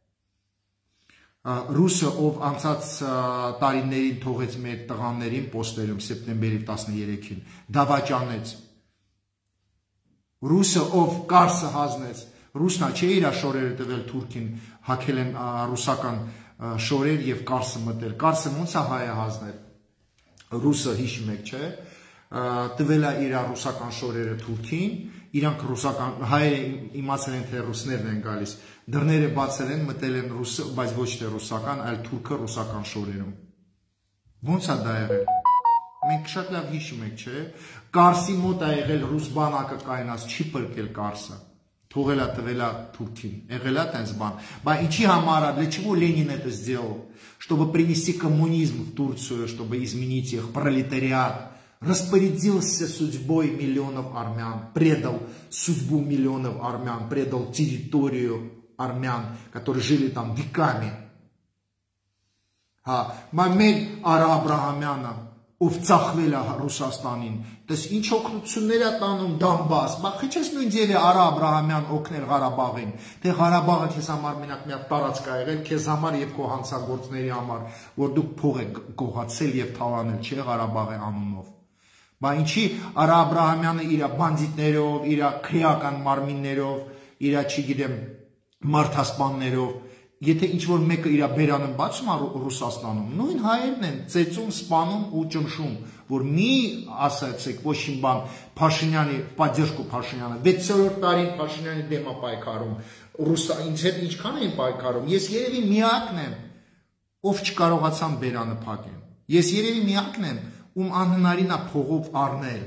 ռուսը, ով անցած տարիներին թողեց մեր տղաներին պոստերում սեպտեմբերի 13-ին, դավաճանեց, ռուսը, ով կարսը հազնեց, ռուսնա չէ իր շորերը տվել թուրքին, հակել են ռուսական շորեր և կարսը մտել, կարսը ոնց է հայը հազնել, ռուսը հիշում եք, չէ, տվել է իր ռուսական շորերը թուրքին, իրանք ռուսական, հայերը իմացել են, թե ռուսներն են գալիս, դռները բացել են, մտել են ռուսը, բայց ոչ թե ռուսական, այլ թուրքը ռուսական շորերում։ Ոնց է դա եղել։ Մենք շատ լավ հիշում եք, չէ, կարսի մոտ է եղել ռուս բանակը կայնած, չի պրկել կարսը, թողել է տվել է թուրքին, եղել է տենց բան, բայց ինչի համար, для чего Ленин это сделал, чтобы принести коммунизм в Турцию, чтобы изменить их пролетариат, распорядился судьбой миллионов армян, предал судьбу миллионов армян, предал территорию армян, которые жили там веками. Մեր Արա Աբրահամյանը, ով ծախվել է Ռուսաստանին, դες ինչ օգնություններ է տանում Դոնբաս, բախիչես նույն ձևի Արա Աբրահամյան օգնել Ղարաբաղին, թե Ղարաբաղը քեզ համար մենակ մի հատ տարածք է եղել, քեզ համար եւ քո հանցագործների համար, որ դուք փող եք գողացել եւ թավանել, չէ, Ղարաբաղի անունով։ Բա ինչի Արա Աբրահամյանը իր բանդիտներով, իր քրեական մարմիններով, իր, չգիտեմ, մարդասպաններով, եթե ինչ-որ մեկը իր բերանը բացում է Ռուսաստանում, նույն հայերն են ծեծում, սպանում ու ճնշում, որ մի ասացեք ոչ մի բան Փաշինյանի, поддержку Փաշինյանը, 6-րդ տարին Փաշինյանի դեմ է պայքարում, ինձ հետ ինչքան էին պայքարում, ես երևի միակն եմ, ով չկարողացան բերանը փակել, ես երևի միակն եմ, ում անհնարին է փողով առնել,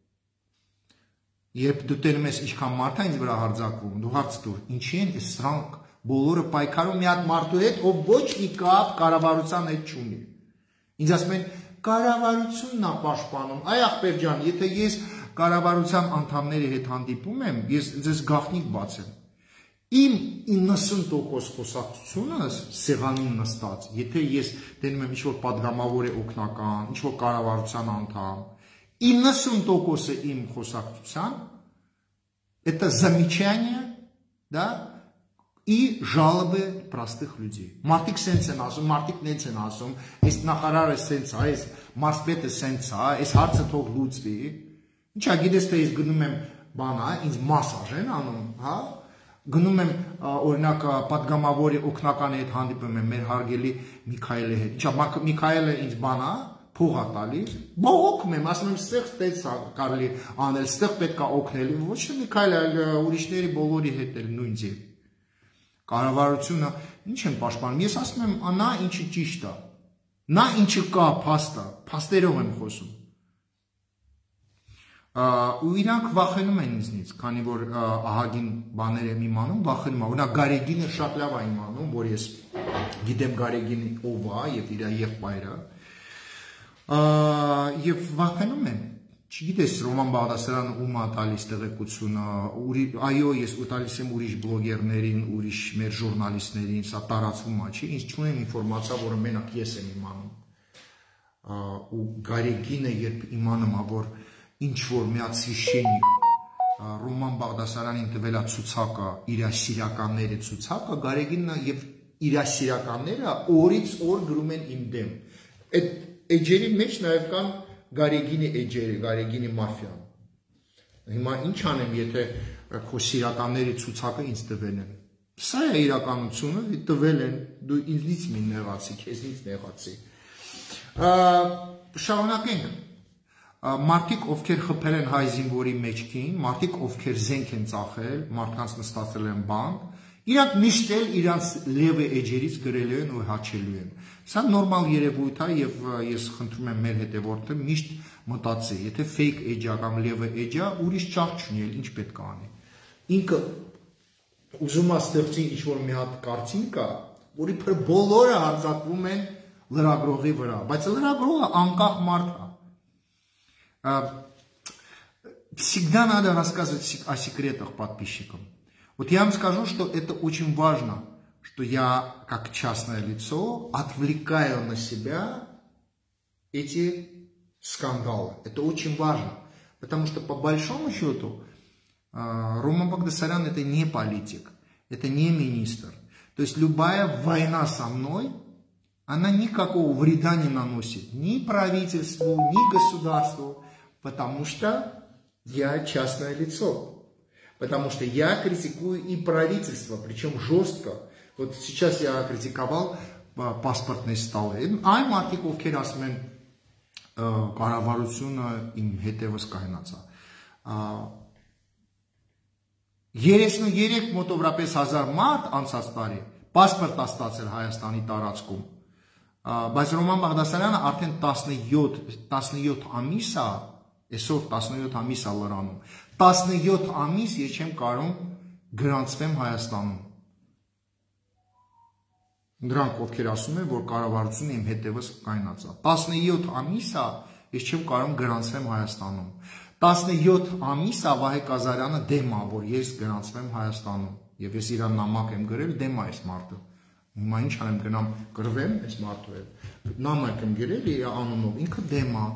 երբ դու տենում ես ինչքան մարդ է ինձ վրա հարձակվում, դու հարց տուր, ինչի են սրանք բոլորը պայքարում մի հատ մարդու հետ, ով ոչ մի կապ կառավարության հետ չունի։ Ինձ ասում են, կառավարությունն է պաշտպանում, այ ախպեր ջան, եթե ես կառավարության անդամների հետ հանդիպում եմ, ես ձեզ գաղտնիք բացեմ։ Իմ 90% խոսակցությունը սեղանին նստած, եթե ես դենում եմ ինչ-որ պատգամավոր է օգնական, ինչ-որ կառավարության անդամ, 90%-ը իմ խոսակցության, это замечание, да, и жалобы простых людей. Մարդիկ սենց են ասում, մարդիկ նենց են ասում, այս նախարարը սենց է, այս մարզպետը սենց է, այս հարցը թող լուծվի։ Ինչա գիտես թե ես գնում եմ բանա, ինձ մասաժ են անում, հա? Գնում եմ օրինակ պատգամավորի օգնականի հետ հանդիպում եմ մեր հարգելի Միքայելի հետ։ Ինչա Միքայելը ինձ բանա, փող է տալիս, բողոքում եմ, ասում եմ, ստեղ տենց կարելի անել, ստեղ պետք է օգնել։ Ոչ թե Միքայելը, այլ ուրիշների բոլորի հետ էլ նույն ձև։ Կառավարությունը ինչ են պաշտպանում։ Ես ասում եմ, նա ինչը ճիշտ է։ Նա ինչը կա, փաստը, փաստերով եմ խոսում։ Ու իրանք վախենում են ինձնից, քանի որ ահագին բաներ եմ իմանում, վախենում են։ Օրինակ Գարեգինը շատ լավ է իմանում, որ ես գիտեմ Գարեգինի ով է եւ իր եղբայրը։ Եվ վախենում են։ Չգիտես Ռոման Բաղդասարյանը ում է տալիս տեղեկությունը, այո, ես տալիս եմ ուրիշ բլոգերներին, ուրիշ մեր ժուրնալիստներին, սա տարածվում է, չի, ինձ չունեմ ինֆորմացիա, որը մենակ ես եմ իմանում։ Ու Գարեգինը երբ իմանում է, որ ինչ որ մի հատ священник Ռոման Բաղդասարյանին տվել է ցուցակը, իր սիրականների ցուցակը, Գարեգինը եւ իր սիրականները օրից օր գրում են իմ դեմ։ Այդ էջերի մեջ նաեւ կան Գարեգինի էջերը, Գարեգինի մաֆիան։ Հիմա ինչ անեմ, եթե քո սիրականների ցուցակը ինձ տվել են։ Սա է իրականությունը, տվել են, դու ինձնից մի նեղացի, քեզնից նեղացի։ Շարունակենք։ Մարդիկ, ովքեր խփել են հայ զինվորի մեջքին, մարդիկ, ովքեր զենք են ծախել, մարդկանց նստացրել են բանկ, իրանք միշտ էլ իրանց լևը էջերից գրելու են ու հաչելու են։ Սա նորմալ երևույթ է եւ ես խնդրում եմ մեր հետևորդը միշտ մտածի, եթե fake edge-ա կամ լևը edge-ա, ուրիշ ճարկ չունի, ինչ պետք է անի։ Ինքը ուզում է ստեղծի ինչ-որ մի հատ կարծին կա, որի բոլորը հարձակվում են լրագրողի վրա, բայց լրագրողը անկախ մարդ է։ Всегда надо рассказывать о секретах подписчикам. Вот я вам скажу, что это очень важно, что я, как частное лицо, отвлекаю на себя эти скандалы. Это очень важно, потому что по большому счету Роман Багдасарян это не политик, это не министр. То есть любая война со мной, она никакого вреда не наносит ни правительству, ни государству, потому что я частное лицо. Потому что я критикую и правительство, причем жестко. Вот сейчас я критиковал паспортные столы. Այն մարդիկ ովքեր ասում են կառավարությունը իմ հետևս կայնացա։ 33 մոտավորապես 1000 մարդ անցած տարի պասպորտ է ստացել Հայաստանի տարածքում։ Բայց Ռոման Բաղդասարյանը արդեն 17 ամիս է, այսօր 17 ամիս է լրանում։ 17 ամիս ես չեմ կարող գրանցվեմ Հայաստանում։ Նրանք ովքեր ասում են, որ կառավարությունը իմ հետևս կայնացա։ 17 ամիս է ես չեմ կարող գրանցվեմ Հայաստանում։ 17 ամիս Վահե Կազարյանը դեմ է, որ ես գրանցվեմ Հայաստանում, եւ ես իրան նամակ եմ գրել դեմ է այս մարդը։ Հիմա ինչ անեմ, գնամ կռվեմ այս մարդու հետ։ Նամակ եմ գրել իր անունով, ինքը դեմ է։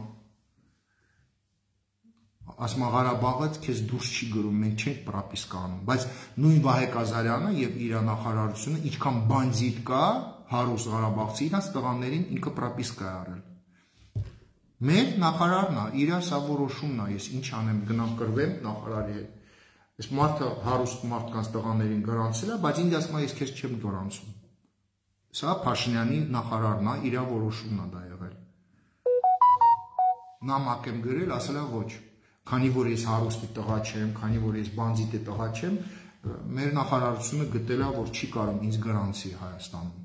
Ասում է Ղարաբաղը քեզ դուրս չի գրում, մենք չենք պրոպիսկա անում, բայց նույն Վահե Կազարյանը եւ իր նախարարությունը ինչքան բանդիտ կա, հարուստ Ղարաբաղցի իրանց տղաներին ինքը պրոպիսկա է արել։ Մեր նախարարն է, իր սա որոշումն է, ես ինչ անեմ, գնամ կռվեմ նախարարի հետ։ Այս մարդը հարուստ մարդկանց տղաներին գրանցել է, բայց ինձ ասում է ես քեզ չեմ գրանցում։ Սա Փաշինյանի նախարարն է, իր որոշումն է դա եղել։ Նամակ եմ գրել, ասել է ոչ։ Քանի որ ես հարուստի տղա չեմ, քանի որ ես բանդիտի տղա չեմ, մեր նախարարությունը գտել է, որ չի կարող ինձ գրանցի Հայաստանում։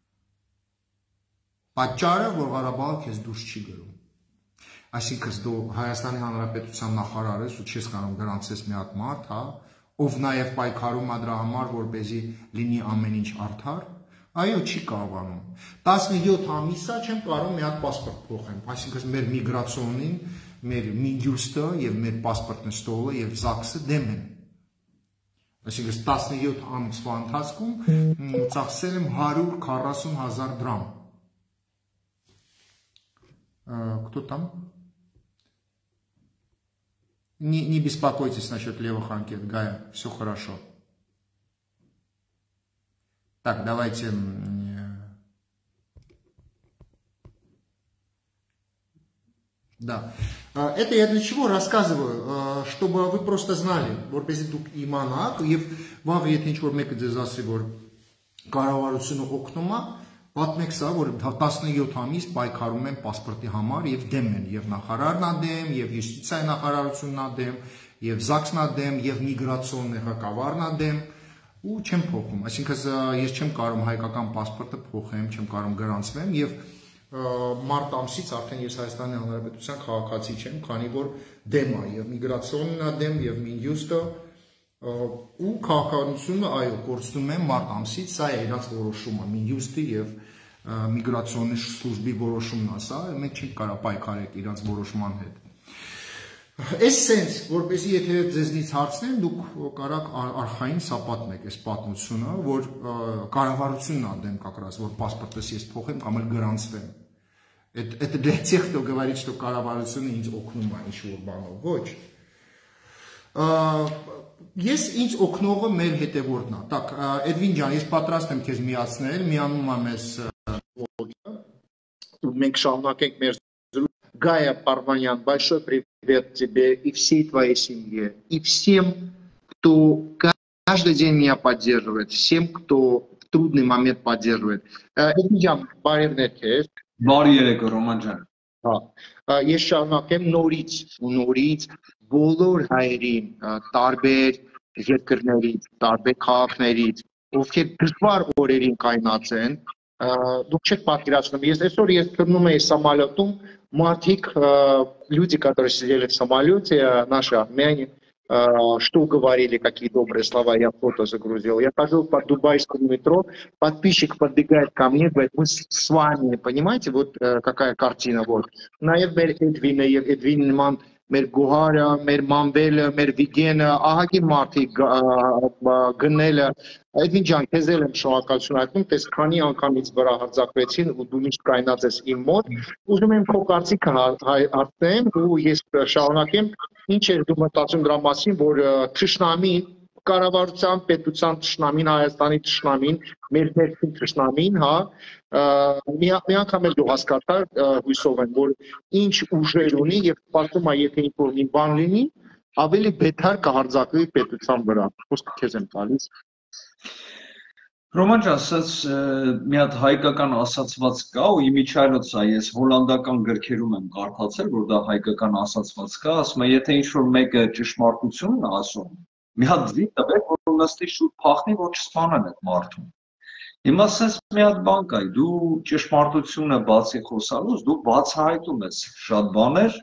Պատճառը, որ Ղարաբաղը քեզ դուրս չի գրում։ Այսինքն դու Հայաստանի Հանրապետության նախարար ես ու չես կարող գրանցես մի հատ մարդ, հա, ով նաև պայքարում է դրա համար, որպեսզի լինի ամեն ինչ արդար, այո, չի կարողանում։ 17 ամիսա չեմ կարող մի հատ պասպորտ փոխեմ, այսինքն մեր միգրացիոնին, մեր Մինջուստը եւ մեր պասպորտնստոլը եւ ԶԱԳՍ-ը դեմ են։ Այսինքն 17 ամսվա ընթացքում ծախսել եմ 140,000 դրամ։ Кто там? Не беспокойтесь насчет левых анкет, Гая, все хорошо. Так, давайте... Да. Это я для чего рассказываю? Чтобы вы просто знали, որպեսզի դուք իմանաք, եւ վաղ եթե ինչ-որ մեկը ձեզ ասի, որ կառավարությունը օգնում է, պատմեք սա, որ 17 ամիս պայքարում են պասպորտի համար եւ դեմ են, եւ նախարարն է դեմ, եւ յուստիցիայի նախարարությունն է դեմ, եւ ԶԱԳՍ-ն է դեմ, եւ միգրացիոն ղեկավարն է դեմ, ու չեմ փոխում։ Այսինքն ես չեմ կարող հայկական պասպորտը փոխեմ, չեմ կարող գրանցվեմ եւ մարտ ամսից արդեն ես Հայաստանի Հանրապետության քաղաքացի չեմ, քանի որ դեմ է եւ միգրացիոնն է դեմ եւ Մինջուստը ու քաղաքականությունը այո կորցնում են մարտ ամսից, սա է իրաց որոշումը, Մինջուստի եւ միգրացիոնի службի որոշումն է սա, մենք չենք կարող պայքարել իրաց որոշման հետ։ Այս sense, որպեսզի եթե ձեզնից հարցնեն, дուք կարաք արխային սա պատմեք այս պատմությունը, որ կառավարությունն է դեմ как раз, որ паспортս ես փոխեմ կամ էլ գրանցվեմ։ Это для тех, кто говорит, что կառավարությունը ինձ օգնում է ինչ-որ բանով, ոչ։ Ես ինձ օգնողը մեր հետևորդն է։ Так, Էդվին ջան, ես պատրաստ եմ քեզ միացնել, միանում եմ ես մենք շարունակենք մեր Гая Парванян, большой привет тебе и всей твоей семье, и всем, кто каждый день меня поддерживает, всем, кто в трудный момент поддерживает. Էդվին ջան, բարև ներքեզ։ Բարի երեկո Ռոման ջան։ Հա, ես շարունակեմ նորից բոլոր հայերին տարբեր երկրներից, տարբեր քաղաքներից, ովքեր դժվար օրերին կայնած են, դուք չեք պատկերացնում, ես այսօր ես քննում էի самолетում, մարդիկ, люди, которые сидели в самолете, наши армяне, что говорили, какие добрые слова, я фото загрузил. Я хожу по дубайскому метро, подписчик подбегает ко мне, говорит, мы с вами, понимаете, вот какая картина, вот. Նաև մեր Էդվինը եւ Էդվինման, մեր Գոհարը, մեր Մանվելը, մեր Վիգենը, ահագին մարդիկ գնելը, Էդվին ջան, քեզ եմ շնորհակալություն հայտնում, տես քանի անգամից վրա հարձակվեցին ու դու միշտ կայնած ես իմ մոտ, ուզում եմ քո կարծիքը հարցնեմ ու ես շարունակեմ, ինչ ես դու մտածում դրա մասին, որ թշնամին կառավարության, պետության թշնամին, Հայաստանի թշնամին, մեր ներքին թշնամին, հա, մի անգամ էլ դու հասկացար, հույսով եմ, որ ինչ ուժեր ունի եւ պատմում է, եթե ինչ-որ մի բան լինի, ավելի բետար կհարձակվի պետության վրա։ Խոսքը քեզ եմ տալիս։ Ռոման ջան, ասած մի հատ հայկական ասացված կա ու իմիջայլոց է, ես հոլանդական գրքերում եմ կարդացել, որ դա հայկական ասացված կա, ասում է, եթե ինչ-որ մեկը ճշմարտությունն է ասում, մի հատ ձի տվեք, որ նստի շուտ փախնի, որ չսպանեն այդ մարդուն։ Հիմա ասես մի հատ բան կա, դու ճշմարտությունը բացի խոսալուց, դու բացահայտում ես շատ բաներ,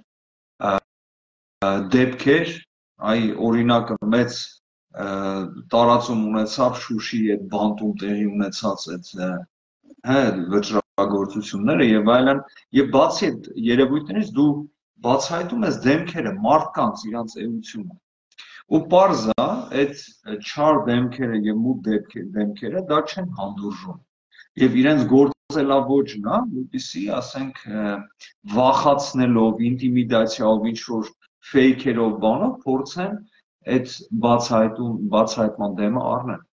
դեպքեր, այ օրինակը մեծ տարածում ունեցավ Շուշի այդ բանտում տեղի ունեցած այդ վճռագործությունները եւ այլն եւ բացի այդ երևույթներից դու բացահայտում ես դեմքերը մարդկանց իրենց էությունը։ Ու պարզ է, այդ չար դեմքերը եւ մութ դեմքերը դա չեն հանդուրժում։ Եվ իրենց գործելավոճն է, որպեսզի, ասենք, վախացնելով, ինտիմիդացիայով, ինչ-որ ֆեյքերով բանով փորձեն այդ բացահայտման դեմը առնել։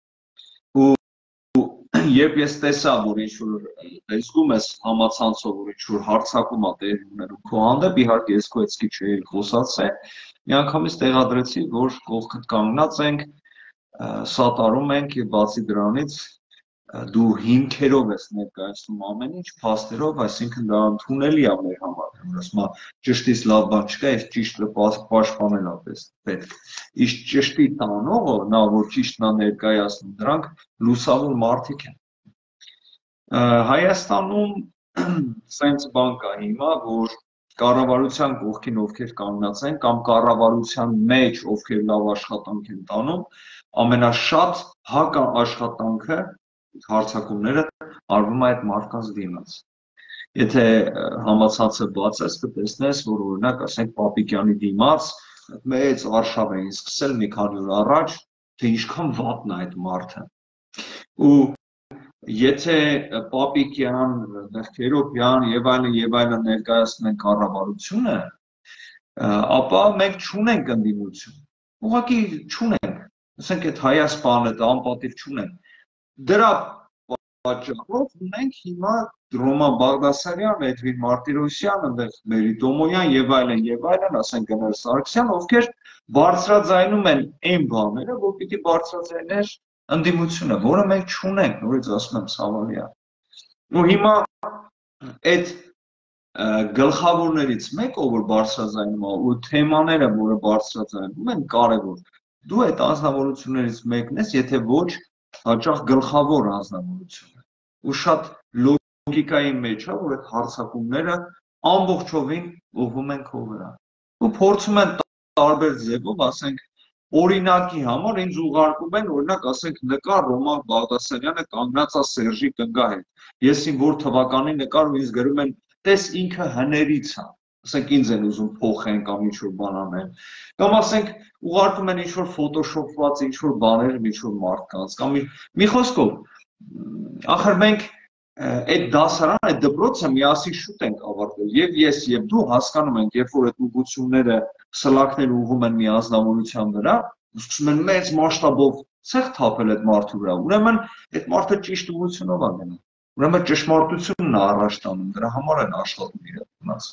Երբ ես տեսա, որ ինչ-որ զգում ես համացանցով, որ ինչ-որ հարձակում է տեղի ունենում քո հանդեպ, իհարկե ես քո էսքի չէի խոսացել, միանգամից տեղադրեցի, որ կողքդ կանգնած ենք, սատարում ենք եւ բացի դրանից դու հիմքերով ես ներկայացնում ամեն ինչ, փաստերով, այսինքն դա ընդունելի է մեր համար, որ ասում է ճշտից լավ բան չկա, այս ճիշտը պաշտպանել է պետք։ Իսկ ճշտի տանողը, նա որ ճիշտն է ներկայացնում, դրանք լուսավոր մարդիկ են։ Հայաստանում սենց բան կա հիմա, որ կառավարության կողքին ովքեր կանգնած են կամ կառավարության մեջ ովքեր լավ աշխատանք են տանում, ամենաշատ հակաաշխատանքը հարձակումները արվում է այդ մարդկանց դիմաց։ Եթե համացանցը բացես, կտեսնես, որ օրինակ, ասենք, Պապիկյանի դիմաց մեծ արշավ էին սկսել մի քանի օր առաջ, թե ինչքան վատն է այդ մարդը։ Ու եթե Պապիկյան, Քերոբյան եւ այլն ներկայացնում են կառավարությունը, ապա մենք չունենք ընդդիմություն։ Ուղղակի չունենք։ Ասենք այդ Հայաստանը, դա անպատիվ չունենք։ Դրա պատճառով ունենք հիմա Ռոման Բաղդասարյան, Էդվին Մարտիրոսյան, այնտեղ Մերիտոմոյան եւ այլն, ասենք Գնել Սարգսյան, ովքեր բարձրաձայնում են այն բաները, որ պիտի բարձրաձայներ ընդդիմությունը, որը մենք չունենք, նորից ասում եմ, ցավալի է։ Ու հիմա այդ գլխավորներից մեկը, որ բարձրաձայնում է, ու թեմաները, որը բարձրաձայնում են, կարևոր։ Դու այդ անձնավորություններից մեկն ես, եթե ոչ հաճախ գլխավոր անձնավորությունը։ Ու շատ լոգիկայի մեջ է, որ այդ հարձակումները ամբողջովին ուղղվում են քո վրա։ Ու փորձում են տարբեր ձևով, ասենք, օրինակի համար ինձ ուղարկում են, օրինակ, ասենք, նկար Ռոման Բաղդասարյանը կանգնած է Սերժի Կնգա հետ։ Ես իմ որ թվականի նկար ու ինձ գրում են, տես ինքը հներից է։ Ասենք ինձ են ուզում փոխեն կամ ինչ-որ բան անեն։ Կամ ասենք ուղարկում են ինչ-որ ֆոտոշոփված ինչ-որ բաներ ինչ-որ մարդկանց կամ մի խոսքով ախր մենք այդ դասարան, այդ դպրոցը միասին շուտ ենք ավարտել եւ ես եւ դու հասկանում ենք, երբ որ այդ ուղղությունները սլակներ ուղղում են մի անձնավորության վրա, սկսում են մեծ մասշտաբով ցեղ թափել այդ մարդու վրա։ Ուրեմն այդ մարդը ճիշտ ուղղությունով է գնում։ Ուրեմն ճշմարտությունն է առաջ տանում, դրա համար են աշխատում իրականաց։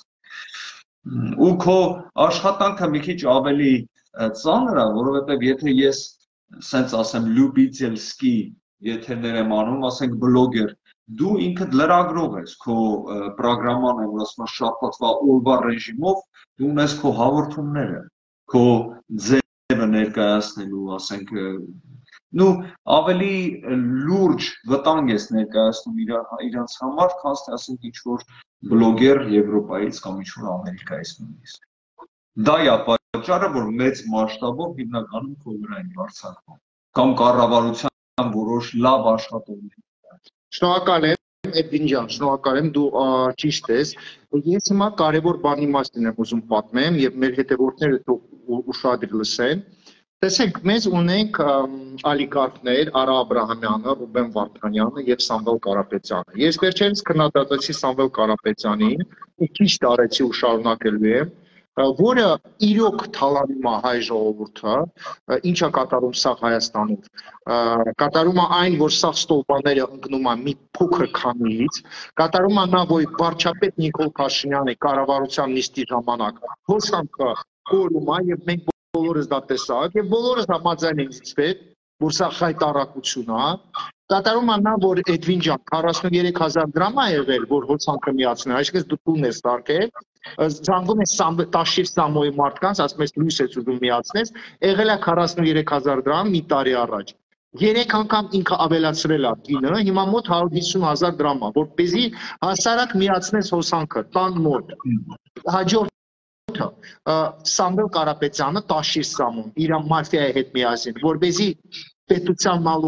Ու քո աշխատանքը մի քիչ ավելի ծանր է, որովհետև եթե ես սենց ասեմ լյուբիցելսկի եթերներ եմ անում, ասենք բլոգեր, դու ինքդ լրագրող ես, քո պրոգրաման է, որ ասում է շաբաթվա օրվա ռեժիմով, դու ունես քո հաղորդումները, քո ձևը ներկայացնելու, ասենք, նու ավելի լուրջ վտանգ ես ներկայացնում իրանց համար, քան ասենք ինչ-որ բլոգեր Եվրոպայից կամ ինչ-որ Ամերիկայից նույնիսկ։ Դա է պատճառը, որ մեծ մասշտաբով հիմնականում քո վրա են հարձակվում կամ կառավարության որոշ լավ աշխատողներ։ Շնորհակալ եմ, Էդվին ջան, շնորհակալ եմ, դու ճիշտ ես։ Ես հիմա կարևոր բանի մասին եմ ուզում պատմեմ եւ մեր հետևորդները թող ուշադրի լսեն։ Տեսեք, մեզ ունենք ալիգարխներ, Արա Աբրահամյանը, Ռուբեն Վարդանյանը եւ Սամվել Կարապետյանը։ Ես վերջերս քննադատեցի Սամվել Կարապետյանին, ու քիչ տարեցի ու շարունակելու եմ, որը իրոք թալանում է հայ ժողովուրդը, ինչա կատարում սա Հայաստանում։ Կատարում է այն, որ սա ստոլբաները ընկնում է մի փոքր քանից, կատարում է նա, որ վարչապետ Նիկոլ Փաշինյանի կառավարության նիստի ժամանակ հոսանքը կորում է եւ մենք բոլորս դա տեսակ եւ բոլորս համաձայն ենք ինձ հետ, որ սա խայտարակություն է։ Կատարում է նա, որ Էդվին ջան 43000 դրամ է եղել, որ հոսանքը միացնել, այսինքն դու տուն ես տարկել, զանգում ես Տաշիր Սամոյի մարդկանց, ասում ես լույս ես ուզում միացնես, եղել է 43000 դրամ մի տարի առաջ։ 3 անգամ ինքը ավելացրել է գինը, հիմա մոտ 150000 դրամ է, որպեսզի հասարակ միացնես հոսանքը, տան մոտ։ Հաջորդ Սամվել Կարապետյանը Տաշիր Սամոն իր մաֆիայի հետ միասին, որպեսզի պետության մալուգները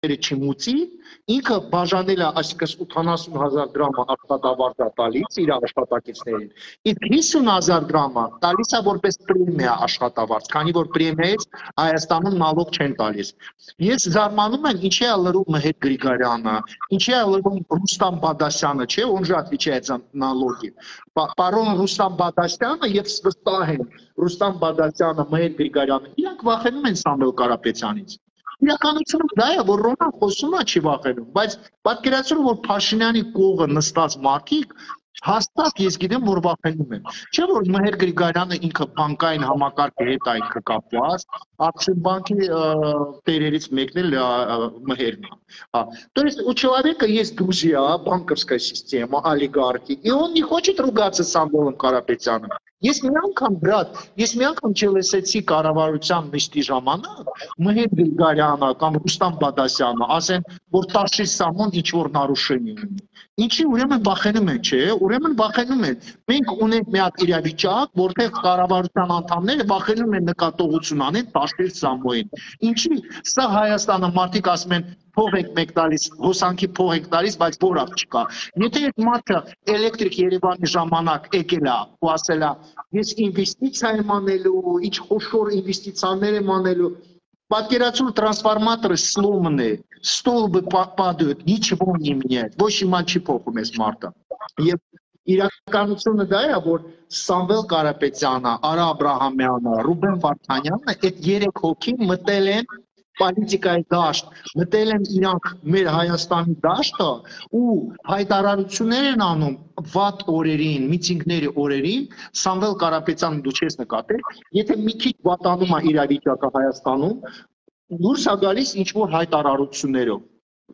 չմուծի, ինքը բաժանել է այսինքն 80,000 դրամը աշխատավարձ է տալիս իր աշխատակիցներին, իսկ 50,000 դրամը տալիս է որպես պրեմիա աշխատավարձ, քանի որ պրեմիայից Հայաստանում նալոգ չեն տալիս։ Ես զարմանում եմ, ինչի է լրում Մհեր Գրիգարյանը, ինչի է լրում Ռուստամ Բադասյանը, չէ, он же отвечает за налоги։ Պարոն Ռուստամ Բադասյանը եւ վստահ են Ռուստամ Բադասյանը, Մհեր Գրիգարյանը, իրանք վախենում են Սամվել Կարապետյանից։ Իրականությունը դա է, որ Ռոնան խոսում է չի վախենում, բայց պատկերացրու, որ Փաշինյանի կողը նստած մարդիկ հաստատ ես գիտեմ, որ վախենում են։ Չէ՞ որ Մհեր Գրիգարյանը ինքը բանկային համակարգի հետ է ինքը կապված, Ակսիոն տերերից մեկն էլ Мհերն է։ То есть у человека есть друзья, банковская система, олигархи, и он не хочет ругаться с Самвелом Карапетяном։ Ես մի անգամ բրատ, ես մի անգամ չլսեցի կառավարության նիստի ժամանակ Մհեր Գրիգարյանը կամ Ռուստամ Բադասյանը ասեն, որ Տաշի Սամոն ինչ որ нарушение ունի։ Ինչի ուրեմն վախենում են, չէ՞, ուրեմն վախենում են։ Մենք ունենք մի հատ իրավիճակ, որտեղ կառավարության անդամները վախենում են նկատողություն անեն Տաշի Սամոյին։ Ինչի սա Հայաստանը մարդիկ ասում են փող եք մեկ տալիս, հոսանքի փող եք տալիս, բայց որակ չկա։ Եթե այդ մարդը էլեկտրիկ Երևանի ժամանակ եկել է ու ասել է, ես ինվեստիցիա եմ անելու, ինչ խոշոր ինվեստիցիաներ եմ անելու, պատկերացրու տրանսֆորմատորը сломан է, столбы падают, ничего не меняет, ոչ իման չի փոխում այս մարդը։ Եվ իրականությունը դա է, որ Սամվել Կարապետյանը, Արա Աբրահամյանը, Ռուբեն Վարդանյանը այդ 3 հոգին մտել են պոլիտիկայի դաշտ, մտել են իրանք մեր Հայաստանի դաշտը ու հայտարարություններ են անում վատ օրերին, միտինգների օրերին, Սամվել Կարապետյանը դու չես նկատել, եթե մի քիչ վատանում է իրավիճակը Հայաստանում, դուրս է գալիս ինչ-որ հայտարարություններով։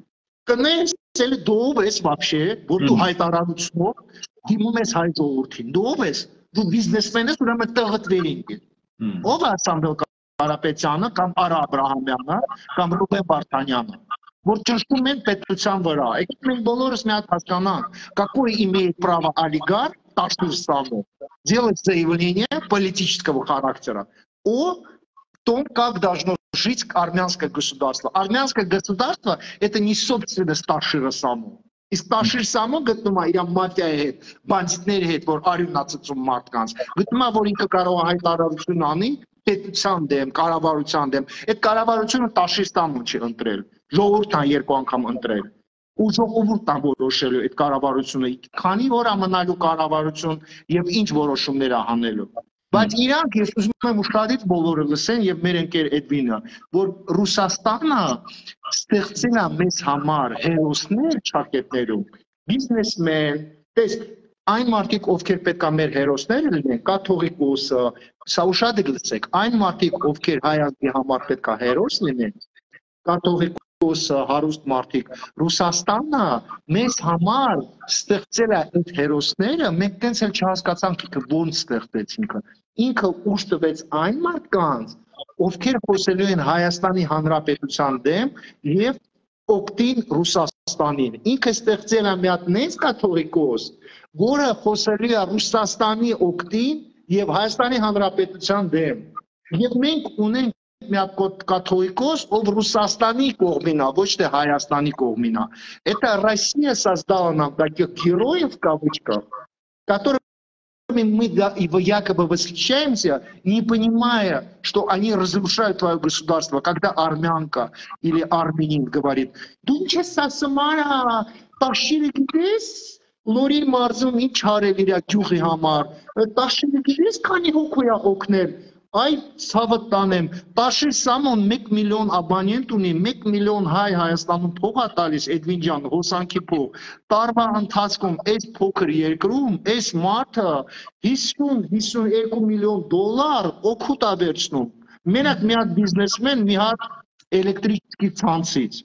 Կնես էլ դու ես вообще, որ դու հայտարարությունով դիմում ես հայ ժողովրդին, դու ես, դու բիզնեսմեն ես, ուրեմն տեղդ վերին։ Ով է Սամվել Կարապետյանը կամ Արա Աբրահամյանը կամ Ռուբեն Վարդանյանը, որ ճնշում են պետության վրա։ Եկեք մենք բոլորս մի հատ հասկանանք, какое имеет право олигарх Ташир Самов делать заявление политического характера о том, как должно жить армянское государство. Армянское государство это не собственность Ташира Самова. Իսկ Տաշիր Սամոն գտնում է իր մաֆիայի հետ, բանդիտների հետ, որ արյունացծում մարդկանց, գտնում է, որ ինքը կարող է հայտարարություն անի պետության դեմ, կառավարության դեմ։ Այդ կառավարությունը Տաշիր Սամոն չի ընտրել, ժողովուրդն է 2 անգամ ընտրել։ Ու ժողովուրդն է որոշելու այդ կառավարությունը, քանի որ ամնալու կառավարություն եւ ինչ որոշումներ է հանելու։ Բայց իրանք ես ուզում եմ ուշադրից բոլորը լսեն եւ մեր ընկեր Էդվինը, որ Ռուսաստանը ստեղծել է մեզ համար հերոսներ ճակետներում, բիզնեսմեն, տես այն մարդիկ, ովքեր պետք է մեր հերոսները լինեն, կաթողիկոսը, սա ուշադրիք լսեք, այն մարդիկ, ովքեր հայազգի համար պետք է հերոս լինեն, կաթողիկոսը, հարուստ մարդիկ, Ռուսաստանը մեզ համար ստեղծել է այդ հերոսները, մենք տենց էլ չհասկացանք ինքը ոնց ստեղծեց ինքը ուժ տվեց այն մարդկանց, ովքեր խոսելու են Հայաստանի Հանրապետության դեմ եւ օգտին Ռուսաստանին։ Ինքը ստեղծել է մի հատ նենց կաթողիկոս, որը խոսելու է Ռուսաստանի օգտին եւ Հայաստանի Հանրապետության դեմ։ Եվ մենք ունենք մի հատ կաթողիկոս, ով Ռուսաստանի կողմին է, ոչ թե Հայաստանի կողմին է։ Это Россия создала нам таких героев в кавычках, которые мы якобы восхищаемся, не понимая, что они разрушают твое государство, когда армянка или армянин говорит, «Դու սասմարա, տաշիրը գիտես, լորի մարզում ինչ արել իր գյուղի համար, տաշիրը գիտես, քանի հոգու է օգնել, այ ցավը տանեմ, Տաշիր Սամոն 1 միլիոն աբոնենտ ունի, 1 միլիոն հայ Հայաստանում փող է տալիս, Էդվին ջան, հոսանքի փող, տարվա ընթացքում այս փոքր երկրում, այս մարդը 50-52 միլիոն դոլար օգուտ է վերցնում, մենակ մի հատ բիզնեսմեն, մի հատ էլեկտրիկի ցանցից։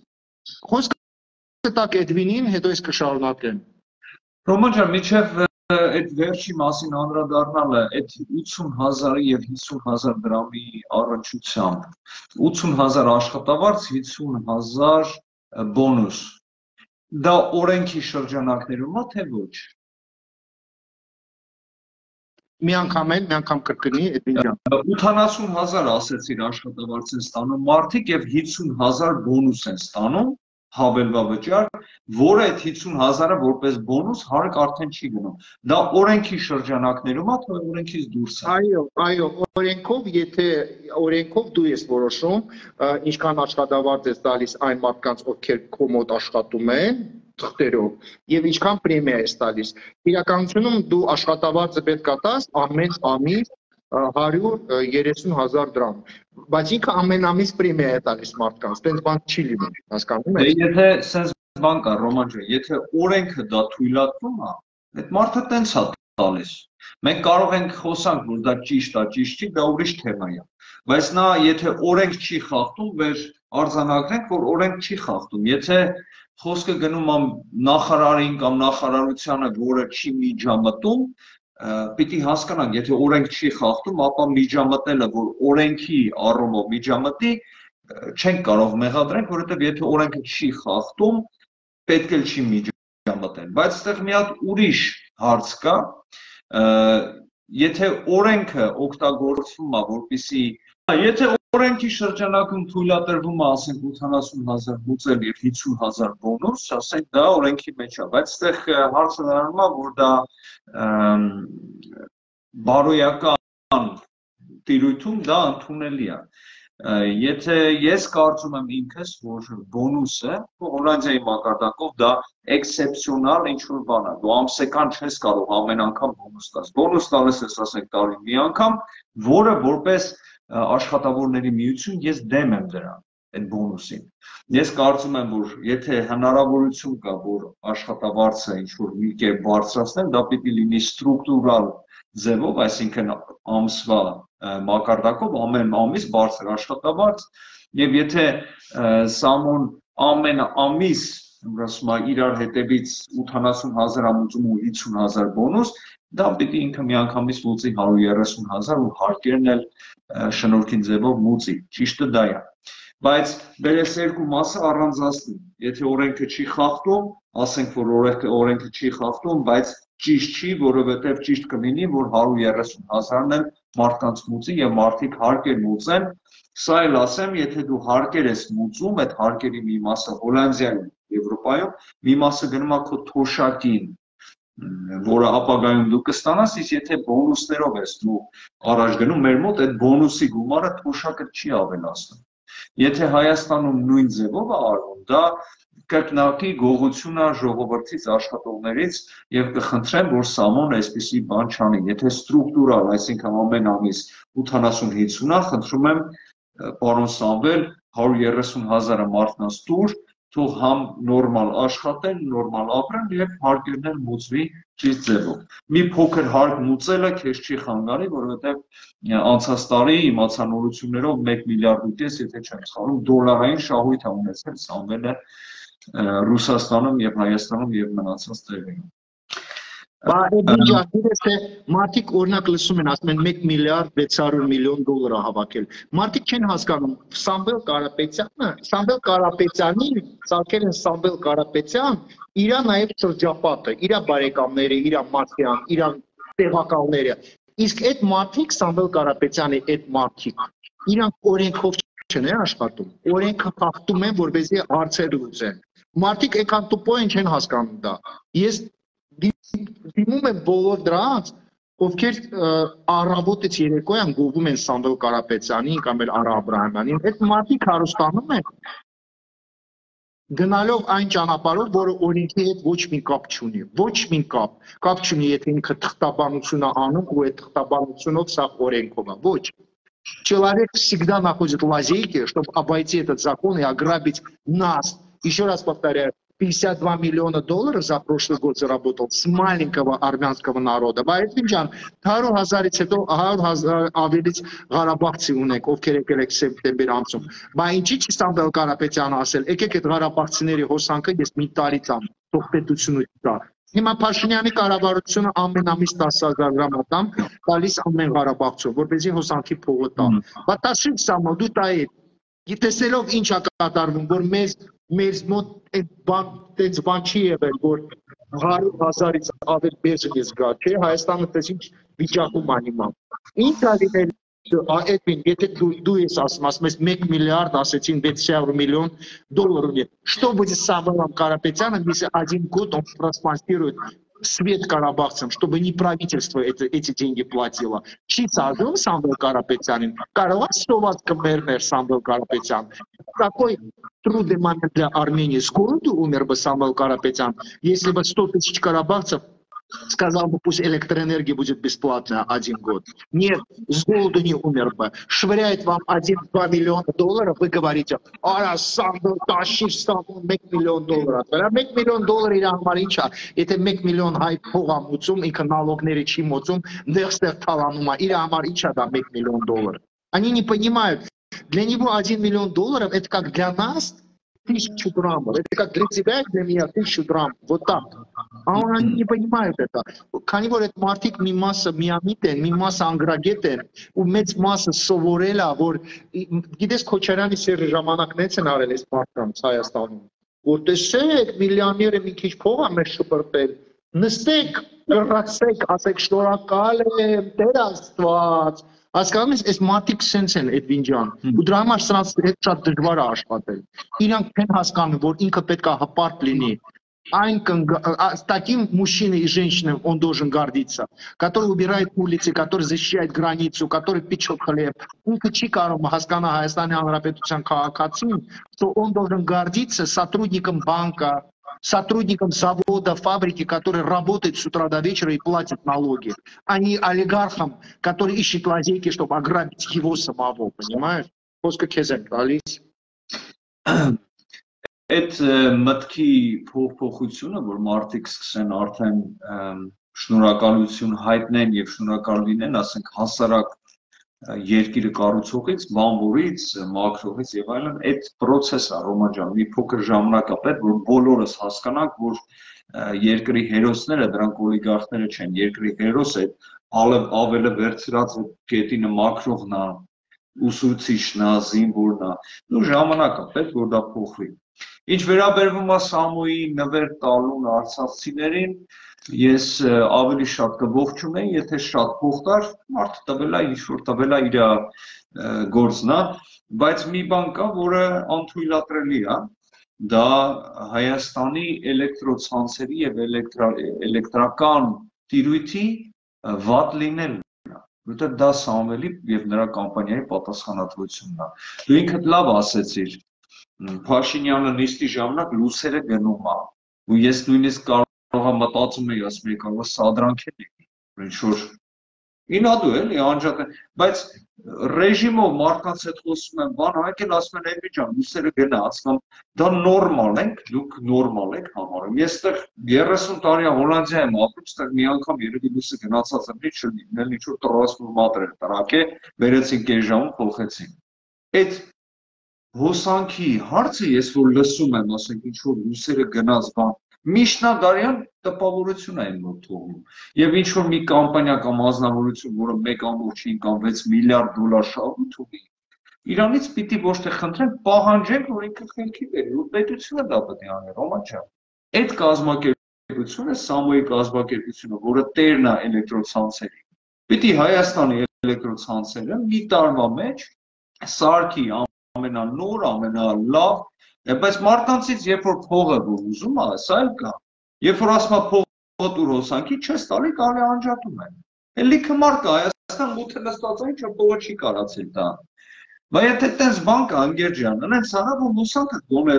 Խոսքը տակ Էդվինին, հետո ես կշարունակեմ։ Ռոման ջան, միջև այդ վերջի մասին անդրադառնալը, այդ 80,000 եւ 50,000 դրամի առնչությամբ, 80,000 աշխատավարձ, 50,000 բոնուս, դա օրենքի շրջանակներում է, թե ոչ։ մի անգամ կրկնի Էդվին ջան 80000 ասեցիր աշխատավարձ են ստանում մարդիկ եւ 50000 բոնուս են ստանում հավելվա վճար, որը այդ 50000-ը որպես բոնուս հարկ արդեն չի գնում։ Դա օրենքի շրջանակներում է, թե օրենքից դուրս է։ Այո, օրենքով, եթե օրենքով դու ես որոշում, ինչքան աշխատավարձ ես տալիս այն մարդկանց, ովքեր քո մոտ աշխատում են, թղթերով, եւ ինչքան պրեմիա ես տալիս։ Իրականությունում դու աշխատավարձը պետք է տաս ամեն ամիս 130,000 դրամ, բայց ինքը ամեն ամիս պրեմիա է տալիս մարդկանց, տենց բան չի լինում, հասկանում ես։ Եթե sense բան կա, Ռոման ջան, եթե օրենքը դա թույլատվում է, այդ մարդը տենց է տալիս։ Մենք կարող ենք խոսանք, որ դա ճիշտ է, ճիշտ չի, դա ուրիշ թեմա է։ Բայց նա եթե օրենք չի խախտում, վեր արձանագրենք, որ օրենք չի խախտում։ Եթե խոսքը գնում է նախարարին կամ նախարարությանը, որը չի միջամտում, պիտի հասկանանք, եթե օրենք չի խախտում, ապա միջամտնելը, որ օրենքի առումով միջամտի, չենք կարող մեղադրենք, որովհետև եթե օրենքը չի խախտում, պետք էլ չի միջամտեն։ Բայց այստեղ մի հատ ուրիշ հարց կա, եթե օրենքը օգտագործվում է, որպեսզի եթե օրենքի շրջանակում թույլատրվում է, ասենք 80000 մուծել եւ 50000 բոնուս, ասենք դա օրենքի մեջ է, բայց այստեղ հարցը նրանում է, որ դա բարոյական տիրույթում դա ընդունելի է։ Եթե ես կարծում եմ ինքս, որ բոնուսը Հոլանդիայի մակարդակով դա էքսեպցիոնալ ինչ-որ բան է, դու ամսական չես կարող ամեն անգամ բոնուս տաս։ Բոնուս տալիս ես, ասենք, տարին մի անգամ, որը որպես աշխատավորների միություն ես դեմ եմ դրան, այդ բոնուսին։ Ես կարծում եմ, որ եթե հնարավորություն կա, որ աշխատավարձը ինչ-որ մի կերպ բարձրացնել, դա պիտի լինի ստրուկտուրալ ձևով, այսինքն ամսվա մակարդակով ամեն ամիս բարձր աշխատավարձ, եւ եթե Սամոն ամեն ամիս իրար հետևից 80000 ամուծում ու 50000 բոնուս, դա պիտի ինքը միանգամից մուծի 130,000 ու հարկերն էլ շնորհքին ձևով մուծի, ճիշտը դա է։ Բայց դերես երկու մասը առանձնացնի, եթե օրենքը չի խախտում, ասենք որ օրենքը չի խախտում, բայց ճիշտ չի, որովհետև ճիշտ կլինի, որ 130,000-ն էլ մարդկանց մուծի եւ մարդիկ հարկեր մուծեն, սա էլ ասեմ, եթե դու հարկեր ես մուծում, այդ հարկերի մի մասը Հոլանդիայում, Եվրոպայում, մի մասը գնում է քո թոշակին, որը ապագայում դու կստանաս, իսկ եթե բոնուսներով ես դու առաջ գնում, մեր մոտ այդ բոնուսի գումարը թոշակը չի ավելացնում։ Եթե Հայաստանում նույն ձևով է արվում, դա կրկնակի գողություն է ժողովրդից աշխատողներից եւ կխնդրեմ, որ Սամոն այսպիսի բան չանի։ Եթե ստրուկտուրալ, այսինքն ամեն ամիս 80-50-ը, խնդրում եմ պարոն Սամվել 130,000-ը մարդկանց տուր, թող համ նորմալ աշխատեն, նորմալ ապրեն եւ հարկերն էլ մուծվի ճիշտ ձևով։ Մի փոքր հարկ մուծելը քեզ չի խանգարի, որովհետեւ անցած տարի իմացա նորություններով 1 միլիարդ ու կես, եթե չեմ սխալվում, դոլարային շահույթ է ունեցել Սամվելը Ռուսաստանում եւ Հայաստանում եւ մնացած տեղերում։ Մարդիկ օրինակ լսում են, ասում են 1 միլիարդ 600 միլիոն դոլար հավաքել։ Մարդիկ չեն հասկանում, Սամվել Կարապետյանին, ցանկել են Սամվել Կարապետյան, իրա նաեւ շրջապատը, իրա բարեկամները, իրա մարտյան, իրա տեղակալները։ Իսկ այդ մարդիկ Սամվել Կարապետյանի այդ մարդիկ, իրանք օրենքով չեն աշխատում։ Օրենքը խախտում են, որպեսզի հարցեր լուծեն։ Մարդիկ եկան տուպոյեն չեն հասկանում դա։ Ես դիմում եմ բոլոր դրանց, ովքեր առավոտից երեկոյան գովում են Սամվել Կարապետյանին կամ Արա Աբրահամյանին, այդ մարդիկ հարստանում են գնալով այն ճանապարհով, որը օրենքի հետ ոչ մի կապ չունի, ոչ մի կապ չունի, եթե ինքը թղթաբանություն է անում ու այդ թղթաբանությունով սա օրենքով է, ոչ։ Человек всегда находит лазейки, чтобы обойти этот закон и ограбить нас. Еще раз повторяю, 52 миллиона долларов за прошлый год заработал с маленького армянского народа. Поэтому, 100,000-ից հետո 100,000 ավելից Ղարաբաղցի ունենք, ովքեր եկել եք սեպտեմբեր ամսում։ Բայց ինչի՞ չի Սամվել Կարապետյանը ասել, եկեք այդ Ղարաբաղցիների հոսանքը ես մի տարի տամ, թող պետությունը տա։ Հիմա Փաշինյանի կառավարությունը ամեն ամիս 10,000 դրամ ատամ տալիս ամեն Ղարաբաղցու, որպեսզի հոսանքի փողը տա։ Բայց տասի Սամվել դու տա է։ Գիտեսելով ինչ է կատարվում, որ մեզ մոտ այդ բան չի եղել, որ 100,000-ից ավել բերժնից գա, չէ, Հայաստանը տես ինչ վիճակում անիմա։ Ինչ ալիներ Edwin, եթե դու ես ասում ես 1 միլիարդ, ասեցին 500 миллион долларов нет. Что будет с Самвелом Карапетяном, если 1 год он проспонсирует свет карабахцам, чтобы не правительство эти деньги платило? Чи сажен Самвел Карапетянин? Каравастоват Камермер Самвел Карапетян. Какой трудный момент для Армении. С голоду умер бы Самвел Карапетян, если бы 100 тысяч карабахцев сказал бы, пусть электроэнергия будет бесплатная 1 год. Нет, с голоду не умер бы. Швыряет вам 1-2 миллиона долларов, вы говорите, ара, сам был тащишь, сам 1 миллион долларов. 1 миллион долларов или амарича, это 1 миллион хай погамуцум, и налогнери чимоцум, дехстер таланума, или амарича, да, 1 миллион долларов. Они не понимают, для него 1 миллион долларов, это как для нас 1000 драмов. Это как для тебя и для меня 1000 драмов. Вот так. А они не понимают это. Քանի որ այդ մարդիկ մի մասը միամիտ են, մի մասը անգրագետ են, ու մեծ մասը սովորել է, որ գիտես Քոչարյանի Սերժի ժամանակներից են արել այս մարդկանց Հայաստանում։ Որ տեսեք, միլիոները մի քիչ փող է մեր շպրտել։ Նստեք, լրացեք, ասեք շնորհակալ եմ, Տեր Աստված։ Հասկանում ես, այս մարդիկ սենց են Էդվին ջան, ու դրա համար սրանց հետ շատ դժվար է աշխատել։ Իրանք չեն հասկանում, որ ինքը պետք է հպարտ լինի։ С таким мужчиной и женщиной он должен гордиться, который убирает улицы, который защищает границу, который печет хлеб. Что он должен гордиться сотрудником банка, сотрудником завода, фабрики, который работает с утра до вечера и платит налоги, а не олигархом, который ищет лазейки, чтобы ограбить его самого, понимаешь? Այդ մտքի փոփոխությունը, որ մարդիկ սկսեն արդեն շնորհակալություն հայտնեն եւ շնորհակալ լինեն, ասենք հասարակ երկիրը կառուցողից, բանվորից, մաքրողից եւ այլն, այդ process-ը Ռոման ջան, մի փոքր ժամանակ է պետք, որ բոլորս հասկանանք, որ երկրի հերոսները, դրանք օլիգարխները չեն, երկրի հերոսը ավելի վերցրած գետինը մաքրողն է, ուսուցիչն է, զինվորն է, ու ժամանակ է պետք, որ դա փոխվի։ Ինչ վերաբերվում է Սամոյի նվեր տալուն արցախցիներին, ես ավելի շատ կողջունեի, եթե շատ փող տար, մարդը տվել է, ինչ-որ տվել է իր գործն է, բայց մի բան կա, որը անթույլատրելի է, դա Հայաստանի էլեկտրոցանցերի եւ էլեկտրական տիրույթի վատ լինելն է, որտեղ դա Սամվելի եւ նրա կամպանիայի պատասխանատվությունն է։ Դու ինքդ լավ ասեցիր, Փաշինյանը նիստի ժամանակ լուսերը գնում է, ու ես նույնիսկ կարող եմ մտածում եի, ասում եի, կարող է սադրանք է լինի, ինչ-որ ինադու էլի, անջատ է, բայց ռեժիմով մարդկանց հետ խոսում են, բան եկել ասում են Էդվին ջան, լուսերը գնաց, կամ դա նորմալ ենք, դուք նորմալ եք համարում։ Ես այդտեղ 30 տարի Հոլանդիա եմ ապրում, այդտեղ մի անգամ երևի լույսը գնացած եմ, չլինել ինչ-որ տրանսֆորմատոր էր տրակե, բերեցին կես ժամում փոխեցին։ Այդ հոսանքի հարցը ես որ լսում եմ, ասենք ինչ-որ լուսերը գնաց բան, Միշնադարյան տպավորություն է իմ մոտ թողնում։ Եվ ինչ-որ մի կամպանիա կամ ազնվորություն, որը 1.5 կամ 6 միլիարդ դոլար շահույթ ունի, իրանից պիտի ոչ թե խնդրենք, պահանջենք, որ ինքը խելքի բերի, ու պետությունը դա պետք է անի, Ռոման ջան։ Այդ կազմակերպությունը, Սամոյի կազմակերպությունը, որը տերն է էլեկտրոցանցերի, պիտի Հայաստանի էլեկտրոցանցերը մի տարվա մեջ սարքի ամենանոր, ամենալավ, բայց մարդկանցից երբ որ փողը ուզում է, սա էլ կա։ Երբ որ ասում է փողը տուր հոսանքի, չես տալի, կարելի անջատում են։ Լիքը մարդ կա Հայաստան մութը նստած այն, չէ փողը չի կարացել տա։ Բայց եթե տես բան կա, ընկեր ջան, այնց արա որ հոսանքը գոնե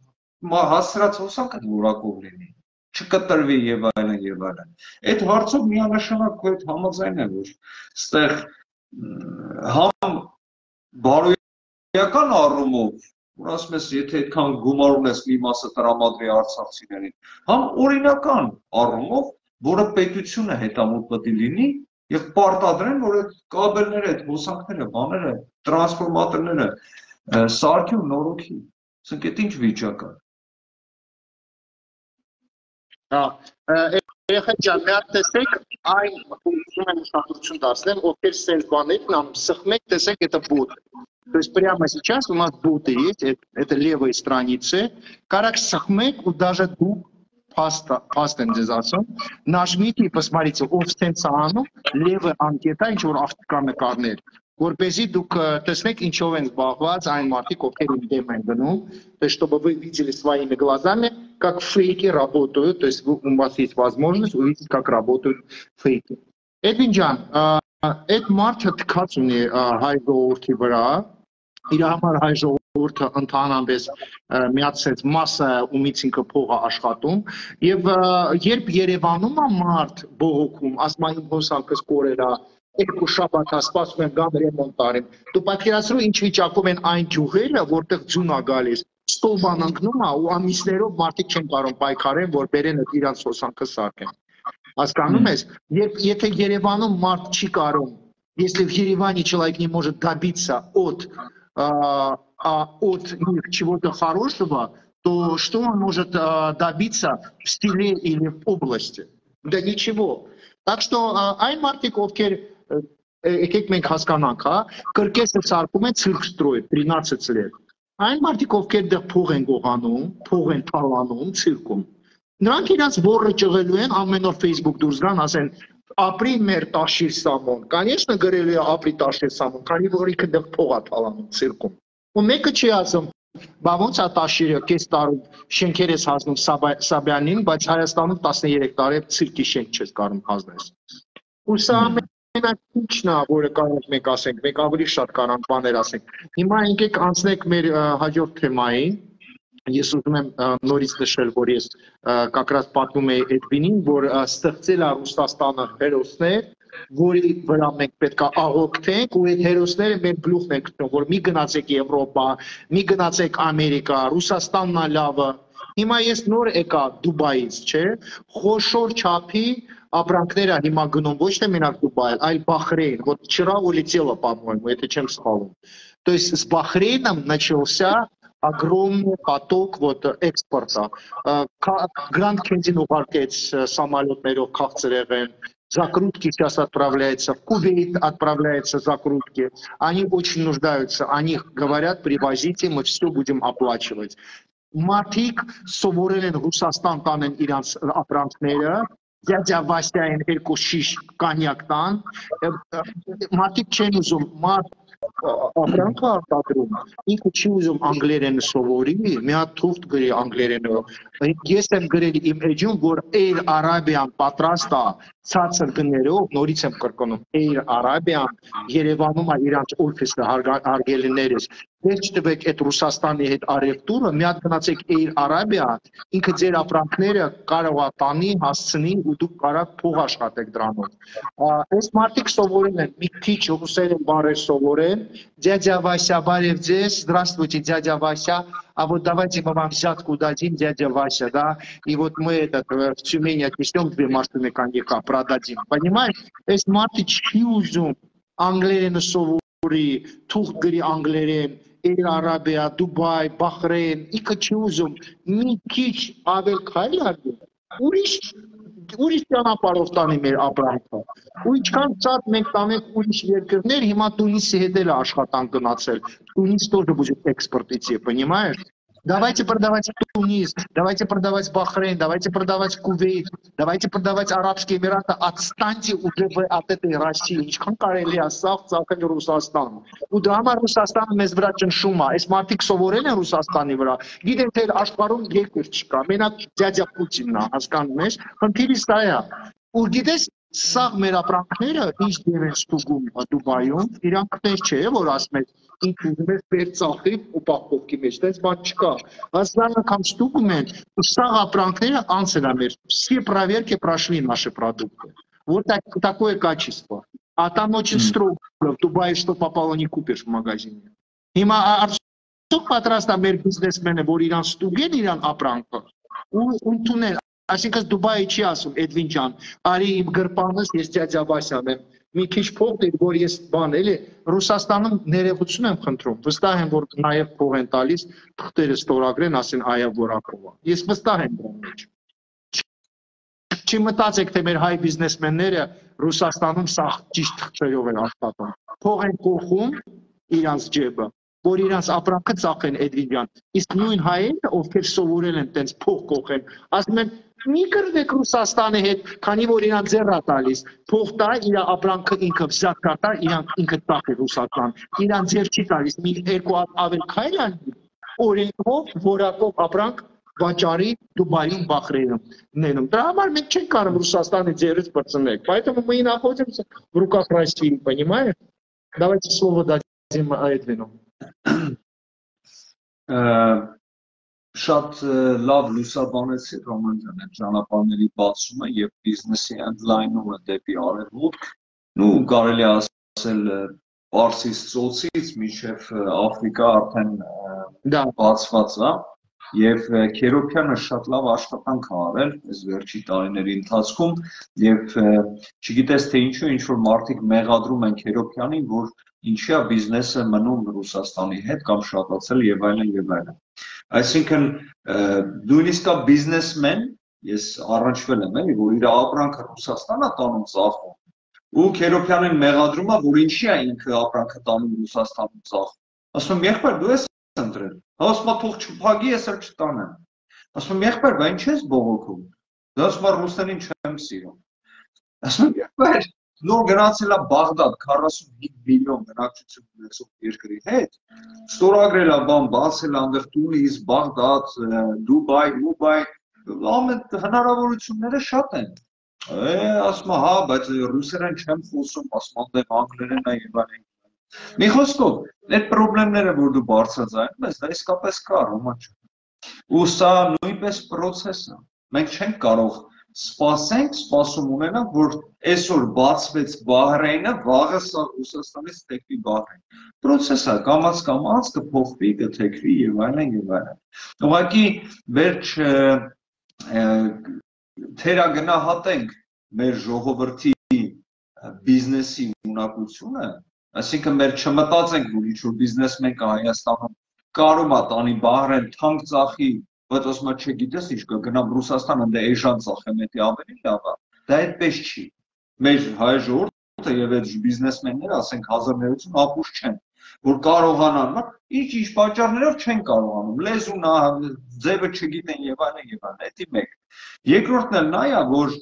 հասցրած հոսանքը որակով լինի, չկտրվի եւ այլն եւ այլն։ Այդ հարցով միանշանակ քո հետ համաձայն եմ, որ ստեղ համ բարոյական առումով որ ասում ես, եթե այդքան գումար ունես մի մասը տրամադրի արցախցիներին, համ օրինական առումով, որը պետությունը հետամուտ պետք է լինի եւ պարտադրեն, որ այդ կաբելները, այդ հոսանքները, բաները, տրանսֆորմատորները սարքի ու նորոգի։ Ասենք այդ ինչ վիճակ է։ Հա, երեխեք ջան, մի հատ տեսեք, այն ուզում եմ ուշադրություն դարձնել, ովքեր սենց բաներն անում, սխմեք, տեսեք, это бот. То есть прямо сейчас у нас боты есть, это левые страницы, карак сахмек, даже փաստ են ձեզ ասում, նաշմիտի, посмотрите, ով ստենց անում, լևը անկետա ինչ որ Աֆրիկա նկարներ, որպեսզի դուք տեսնեք ինչով են զբաղված այն մարդիկ, ովքեր իմ դեմ են գնում, то есть чтобы вы видели своими глазами, как фейки работают, то есть у вас есть возможность увидеть, как работают фейки. Էդվին ջան, այդ մարդը թքած ունի հայ ժողովրդի վրա, իր համար հայ ժողովուրդը ընդհանրապես միացած մասը ումից ինքը փող է աշխատում եւ երբ Երևանում է մարդ բողոքում, ասում է իմ հոսանքս կորերա, երկու շաբաթ սպասում եմ գամ ռեմոնտ արեմ, դու պատկերացրու ինչ վիճակում են այն գյուղերը, որտեղ ձյուն է գալիս, ստոբան ընկնում է ու ամիսներով մարդիկ չեն կարող պայքարեն, որ բերեն իրանց հոսանքը սարքեն։ Հասկանում ես, եթե Երևանում մարդ չի կարող, если в Ереване человек не может добиться от них чего-то хорошего, то что он может добиться в стиле или в области? Да ничего. Так что այն մարդիկ, ովքեր եկեք մենք հասկանանք, կրկեսը սարքում են ցիրկստրոյ 13 лет։ Այն մարդիկ, ովքեր դեռ փող են գողանում, փող են թալանում ցիրկում։ Նրանք իրաց ворը ճղելու են ամեն օր Facebook դուրս գան, ասեն ապրի մեր տաշիր սամոն։ Конечно, գրելու է ապրի տաշիր սամոն, քանի որ ինքը դեռ փող է թալանում ցիրկում։ Ու մեկը չի ասում, բա ոնց է տաշիրը կես տարում շենքեր ես հանձնում Սաբյանին, բայց Հայաստանում 13 տարի ցիրկի շենք չես կարող հանձնել։ Ու սա ամենակիչն է, որը կարող մենք ասենք, մենք ավելի շատ կարանք բաներ ասենք։ Հիմա եկեք անցնենք մեր հաջորդ թեմային։ Ես ուզում եմ նորից նշել, որ ես как раз պատմում եի Էդվինին, որ ստեղծել է Ռուսաստանը հերոսներ, որի վրա մենք պետք է աղոթենք, ու այդ հերոսները մեր գլուխն են գտնում, որ մի գնացեք Եվրոպա, մի գնացեք Ամերիկա, Ռուսաստանն է лавը։ Հիմա ես նոր եկա Դուբայից, չէ՞, խոշոր չափի ապրանքները հիմա գնում ոչ թե մենակ Դուբայ, այլ Բахрейн, вот вчера улетело, по-моему, это чем схвалом. То есть с Бахрейном начался огромный поток вот экспорта. Гранд Кентин угоркец самолетներով քաղցրեղեն, закрутки сейчас отправляются, в Кувейт отправляются закрутки. Они очень нуждаются, они говорят, привозите, мы все будем оплачивать. Մարդիկ սովորել են Ռուսաստան տանեն իրանց ապրանքները, Դյադյա Վասյային երկու շիշ կանյակ տան, մարդիկ չեն ուզում, մարդ ապրանքը արտադրում, ինքը չի ուզում անգլերենը սովորի, մի հատ թուղթ գրի անգլերենով, ես եմ գրել իմ էջում, որ Air Arabian պատրաստ է ցածր գներով, նորից եմ կրկնում, Air Arabian Երևանում է իրանց օֆիսը հարգելիներս, վերջ տվեք այդ Ռուսաստանի հետ արևտուրը, մի հատ գնացեք Air Arabia, ինքը ձեր ապրանքները կարող է տանի, հասցնի ու դուք կարող փող աշխատեք դրանով։ Այս մարդիկ սովորել են, մի քիչ ռուսերեն բառեր սովորեն, дядя Вася, բարև ձեզ, здравствуйте, дядя Вася, а вот давайте мы вам взятку дадим, дядя Вася, да, и вот мы этот в Тюмени отнесем 2 машины коньяка, продадим, понимаешь? Այս մարդիկ չի ուզում անգլերենը սովորի, թուղթ գրի անգլերեն, Air Arabia, Dubai, Bahrain, ինքը չի ուզում մի քիչ ավել քայլ արի, ուրիշ ճանապարհով տանի մեր ապրանքը։ Ու ինչքան շատ մենք տանենք ուրիշ երկրներ, հիմա Տունիսի հետ էլ աշխատանք գնացել։ Тунис тоже будет экспорт идти, понимаешь? Давайте продавать Тунис, давайте продавать Бахрейн, давайте продавать Кувейт, давайте продавать Арабские Эмираты. Отстаньте уже вы от этой России. Ինչքան կարելի է սաղ ծախել Ռուսաստան։ Ու դրա համար Ռուսաստանը մեզ վրա ճնշում է։ Այս մարդիկ սովորել են Ռուսաստանի վրա։ Գիտեն թե աշխարհում երկիր չկա։ Մենակ դյադյա Պուտինն է, հասկանում ես։ Խնդիրը սա է։ Ու գիտես սաղ մեր ապրանքները ինչ դեր են ստուգում Դուբայում, իրանք տես չէ, որ ասում են ինքը ուզում է վերցախի ու պահպովքի մեջ, տես բան չկա։ Ասլան անգամ ստուգում են, ու սաղ ապրանքները անցել է մեր, все проверки прошли наши продукты. Вот такое качество. А там очень строго, в Дубае что попало не купишь в магазине. Հիմա արդյոք պատրաստ է մեր բիզնեսմենը, որ իրան ստուգեն իրան ապրանքը ու ընդունել։ Այսինքն Դուբայի չի ասում Էդվին ջան, արի իմ գրպանս ես դյադյա Վասյան եմ, մի քիչ փող դեր, որ ես բան էլի Ռուսաստանում ներողություն եմ խնդրում, վստահ եմ, որ նաև փող են տալիս, թղթերը ստորագրեն, ասեն այա որակով։ Ես վստահ եմ դրա մեջ։ Չմտածեք, թե մեր հայ բիզնեսմենները Ռուսաստանում սաղ ճիշտ թղթերով են աշխատում։ Փող են կողում իրանց ջեբը, որ իրանց ապրանքը ծախեն Էդվին ջան։ Իսկ նույն հայերը, ովքեր սովորել են տենց փող կողեն, ասում են Մի կրվեք Ռուսաստանի հետ, քանի որ իրան ձեռ է տալիս, փող տա, իր ապրանքը ինքը վզակ կտա, իրան ինքը տախ է Ռուսաստան, իրան ձեռ չի տալիս, մի երկու ավել քայլ անի, օրենքով, որակով ապրանք վաճառի Դուբայում, Բախրեյնում։ Դրա համար մենք չենք կարող Ռուսաստանի ձեռից բրցնել։ Поэтому мы и находимся в руках России, понимаешь? Давайте слово дадим Эдвину. Շատ լավ լուսաբանեցի Ռոման ջան, այդ ճանապարհների բացումը եւ բիզնեսի ընդլայնումը դեպի արևմուտք, ու կարելի ասել Պարսից ծոցից մինչև Աֆրիկա արդեն բացված է, եւ Քերոփյանը շատ լավ աշխատանք ա արել այս վերջի տարիների ընթացքում եւ չգիտես թե ինչու ինչ որ մարդիկ մեղադրում են Քերոփյանին, որ ինչի է բիզնեսը մնում Ռուսաստանի հետ կամ շատացել եւ այլն եւ այլն։ Այսինքն նույնիսկ բիզնեսմեն, ես առնչվել եմ էլի, որ իր ապրանքը Ռուսաստան է տանում ծախում, ու Քերոփյանին մեղադրում է, որ ինչի է ինքը ապրանքը տանում Ռուսաստանում ծախում։ Ասում եմ, եղբայր, դու ես ընտրել։ Ասում եմ, թող չփագի, ես էլ չտանեմ։ Ասում եմ, եղբայր, բա ինչ ես բողոքում։ Դա ասում եմ, ռուսերին չեմ սիրում։ Ասում եմ, եղբայր, նոր գնացել է Բաղդադ 45 միլիոն բնակչություն ունեցող երկրի հետ, ստորագրել է բան, բացել այնտեղ Տունիս, Բաղդադ, Դուբայ, ամեն հնարավորությունները շատ են։ Ասում եմ, հա, բայց ռուսերեն չեմ խոսում, ասում եմ, այնտեղ անգլերեն է եւ այլն։ Մի խոսքով, այդ խնդիրները, որ դու բարձրացնում ես, դա իսկապես կա, Ռոման ջան։ Ու սա նույնպես process է։ Մենք չենք կարող սպասում ունենանք, որ այսօր բացվեց Բահրեյնը, վաղը սա Ռուսաստանից թեքվի Բահրեյն։ Process է, կամաց կփոխվի, կթեքվի եւ այլն եւ այլն։ Ուղղակի վերջ թերագնահատենք մեր ժողովրդի բիզնեսի ունակությունը, այսինքն մեր չմտածենք, որ ինչ-որ բիզնեսմեն կա Հայաստանում կարում է տանի Բահրեյն թանկ ծախի, բայց ասում է չգիտես ինչ կգնամ Ռուսաստան, ընդ էժան ծախեմ, դա ավելի լավ է։ Դա այդպես չի։ Մեր հայ ժողովուրդը եւ այդ բիզնեսմենները, ասենք 1000-ներություն ապուշ չեն, որ կարողանան, ինչ պատճառներով չեն կարողանում, լեզուն, ձևը չգիտեն եւ այլն, դա մեկ։ Երկրորդն էլ նա է, որ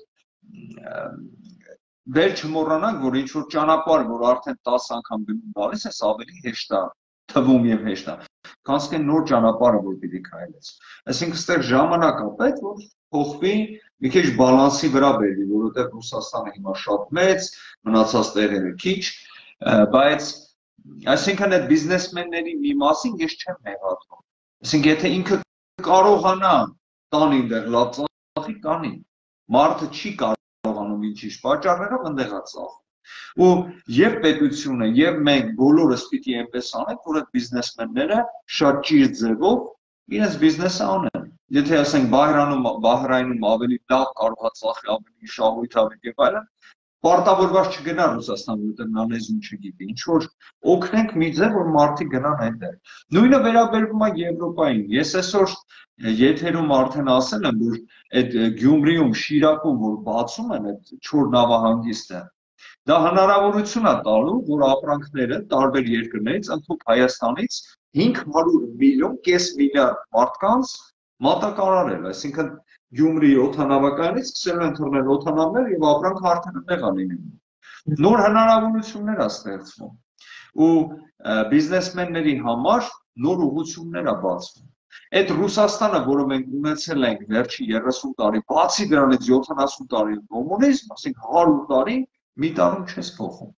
դեր չմոռանանք, որ ինչ-որ ճանապարհ, որ արդեն 10 անգամ գնում գալիս ես, ավելի հեշտ է թվում եւ հեշտ է, քան սկեն նոր ճանապարհը, որ պիտի քայլես։ Այսինքն այստեղ ժամանակ է պետք, որ փոխվի, մի քիչ բալանսի վրա բերվի, որովհետեւ Ռուսաստանը հիմա շատ մեծ, մնացած տեղերը քիչ, բայց այսինքն այդ բիզնեսմենների մի մասին ես չեմ մեղադրում։ Այսինքն եթե ինքը կարողանա տանի այնտեղ լավ ծախի, տանի։ Մարդը չի կարողանում ինչ-ինչ պատճառներով ընդեղա ծախում։ Ու եւ պետությունը եւ մենք բոլորս պիտի այնպես անենք, որ այդ բիզնեսմենները շատ ճիշտ ձևով իրենց բիզնեսը անեն։ Եթե ասենք Բահրայնում ավելի լավ կարող է ծախել, ավելի շահույթ ավելի եւ այլն, պարտավորված չգնա Ռուսաստան, որտեղ նա լեզուն չգիտի։ Ինչ որ օգնենք մի ձև, որ մարդիկ գնան այնտեղ։ Նույնը վերաբերվում է Եվրոպային։ Ես այսօր եթերում արդեն ասել եմ, որ այդ Գյումրիում, Շիրակում, որ բացում են այդ 4 նավահանգիստը, դա հնարավորություն է տալու, որ ապրանքները տարբեր երկրներից, ընդհանուր Հայաստանից 500 միլիոն, կես միլիարդ մարդկանց մատակարարել, այսինքն Գյումրիի օդանավակայանից սկսել են թռնել օդանավներ եւ ապրանքը արդեն այնտեղ է լինում։ Նոր հնարավորություններ է ստեղծվում ու բիզնեսմենների համար նոր ուղղություններ է բացվում։ Այդ Ռուսաստանը, որը մենք ունեցել ենք վերջի 30 տարի, բացի դրանից 70 տարի կոմունիզմ, ասենք 100 տարի, մի տարում չես փոխում։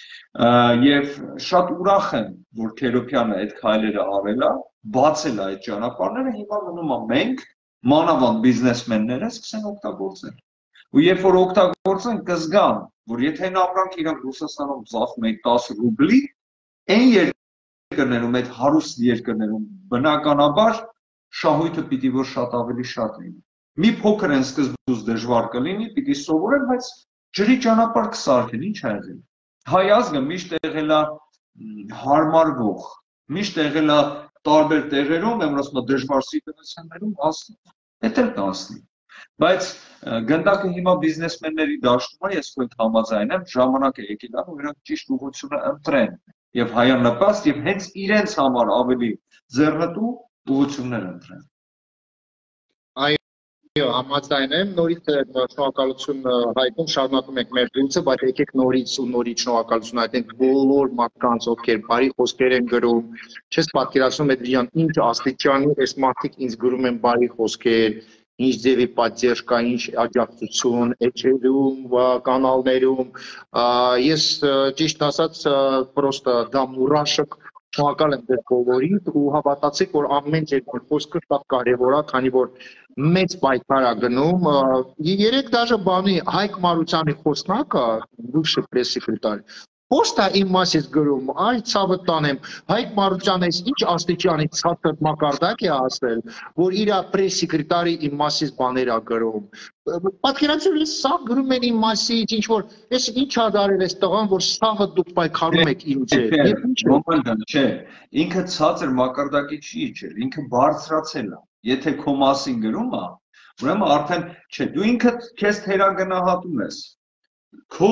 Եվ շատ ուրախ եմ, որ Քերոփյանը այդ քայլերը արել է, բացել է այդ ճանապարհները, հիմա մնում է մենք մանավանդ բիզնեսմենները սկսեն օգտագործել։ Ու երբ որ օգտագործեն, կզգան, որ եթե այն ապրանքը իրանք Ռուսաստանում ծախում են 10 ռուբլի, այն երկրներում, այդ հարուստ երկրներում բնականաբար շահույթը պիտի որ շատ ավելի շատ լինի։ Մի փոքր են սկզբուց դժվար կլինի, պիտի սովորեն, բայց ջրի ճանապարհ կսարքեն, ինչ ա եղել։ Հայ ազգը միշտ եղել է հարմարվող, միշտ եղել է տարբեր տեղերում, եմ ասում դժվար սիտուացիաներում հասնում, դա էլ կանցնի։ Բայց գնդակը հիմա բիզնեսմենների դաշտում է, ես քո հետ համաձայն եմ, ժամանակ է եկել, որ նրանք ճիշտ ուղղությունը ընտրեն եւ հայանպաստ եւ հենց իրենց համար ավելի ձեռնտու ուղղություններ ընտրեն։ Համաձայն եմ, նորից շնորհակալություն հայտնում, շարունակում ենք մեր դուրսը, բայց եկեք նորից ու նորից շնորհակալություն հայտնենք բոլոր մարդկանց, ովքեր բարի խոսքեր են գրում։ Չես պատկերացնում, Էդվիան, ինչ աստիճանի այս մարդիկ ինձ գրում են բարի խոսքեր, ինչ ձևի պատճառ կա, ինչ աջակցություն, էջերում, կանալներում։ Ես ճիշտ ասած, պրոստը դա մուրաշկ շնորհակալ եմ ձեզ բոլորին ու հավատացեք, որ ամեն ձեր խոսքը շատ կարևոր է, քանի որ մեծ պայքար է գնում։ Երեք դաժե բանի Հայկ Մարությանի խոսնակը, բուժը պրեսսեկրետար, Պոստա իմ մասից գրում, այ ցավը տանեմ, Հայկ Մարությանը ինչ աստիճանի ցածր մակարդակ է ասել, որ իր պրեսսեկրետարի իմ մասից բաներ է գրում։ Պատկերացրու, ես սա գրում են իմ մասից, ինչ որ, ես ինչ ա դարել այս տղան, որ սաղը դուք պայքարում եք ինձ հետ։ Չէ, ինքը ցածր մակարդակի չի իջել, ինքը բարձրացել է։ Եթե քո մասին գրում է, ուրեմն արդեն չէ, դու ինքդ քեզ թերագնահատում ես։ Քո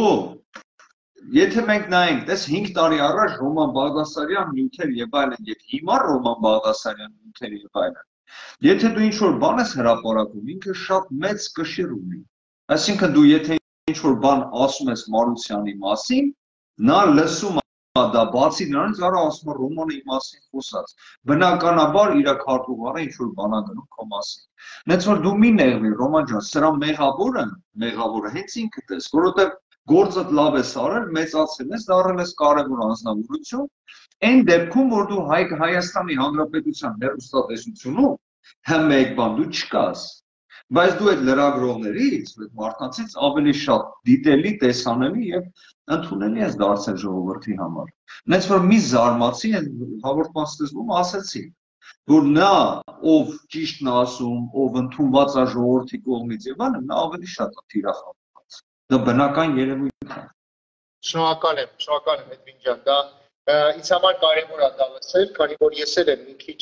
Եթե մենք նայենք, տես 5 տարի առաջ Ռոման Բաղդասարյան նյութեր եւ այլն, եւ հիմա Ռոման Բաղդասարյան նյութեր եւ այլն։ Եթե դու ինչ-որ բան ես հրապարակում, ինքը շատ մեծ կշիռ ունի։ Այսինքն դու եթե ինչ-որ բան ասում ես Մարությանի մասին, նա լսում է դա բացի նրանից արա ասում է Ռոմանի մասին խոսած։ Բնականաբար իր քարտուղարը ինչ-որ բան է գնում քո մասին։ Նենց որ դու մի նեղվի, Ռոման ջան, սրա մեղավորը հենց ինքդ ես, որովհետեւ գործդ լավ ես արել, մեծացել ես, դառել ես կարևոր անձնավորություն, այն դեպքում, որ դու Հայաստանի Հանրապետության հեռուստատեսությունում մեկ բան դու չկաս, բայց դու այդ լրագրողներից, այդ մարդկանցից ավելի շատ դիտելի, տեսանելի եւ ընդունելի ես դարձել ժողովրդի համար։ Նենց որ մի զարմացի հաղորդման սկզբում ասեցի, որ նա, ով ճիշտն է ասում, ով ընդունված է ժողովրդի կողմից եւ այլն, նա ավելի շատ է թիրախավորված։ Դա բնական երևույթ է։ Շնորհակալ եմ Էդվին ջան, դա ինձ համար կարևոր է դա լսել, քանի որ ես էլ եմ մի քիչ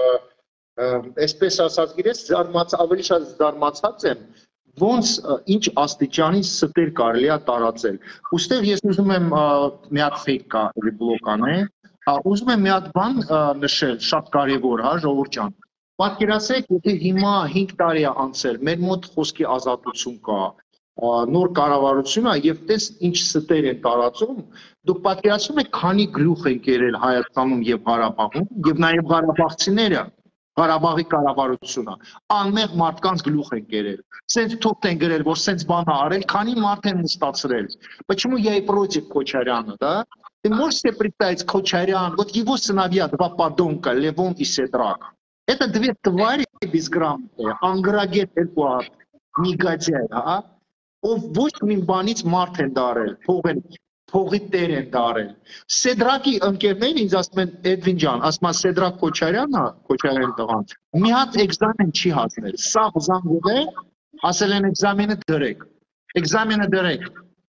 այսպես ասած գիտես, ավելի շատ զարմացած եմ, ոնց ինչ աստիճանի ստեր կարելի է տարածել։ Ոստեղ ես ուզում եմ մի հատ ֆեյք կա, բլոկ անեմ, ուզում եմ մի հատ բան նշել, շատ կարևոր, հա, ժողովուրդ ջան։ Պատկերացրեք, եթե հիմա 5 տարի է անցել, մեր մոտ խոսքի ազատություն կա, նոր կառավարություն է եւ տես ինչ ստեր են տարածում, դուք պատկերացնում եք քանի գլուխ են կերել Հայաստանում եւ Ղարաբաղում եւ նաեւ Ղարաբաղցիները, Ղարաբաղի կառավարությունը, անմեղ մարդկանց գլուխ են կերել։ Սենց թոփ են գրել, որ սենց բան արել, քանի մարդ են նստացրել։ Почему я и против Кочаряна, да? Ты можешь себе представить Кочарян, вот его сыновья, два подонка, Левон и Седрак. Это две твари безграмотные, анграгет Эдуард, негодяй, а? Ով ոչ մի բանից մարդ են դարել, փողի տեր են դարել։ Սեդրակի ընկերներին ինձ ասում են Էդվին ջան, ասում է Սեդրակ Քոչարյանը, Քոչարյանի տղան, մի հատ էկզամեն չի հասնել։ Սա զանգով է, ասել են էկզամենը դրեք։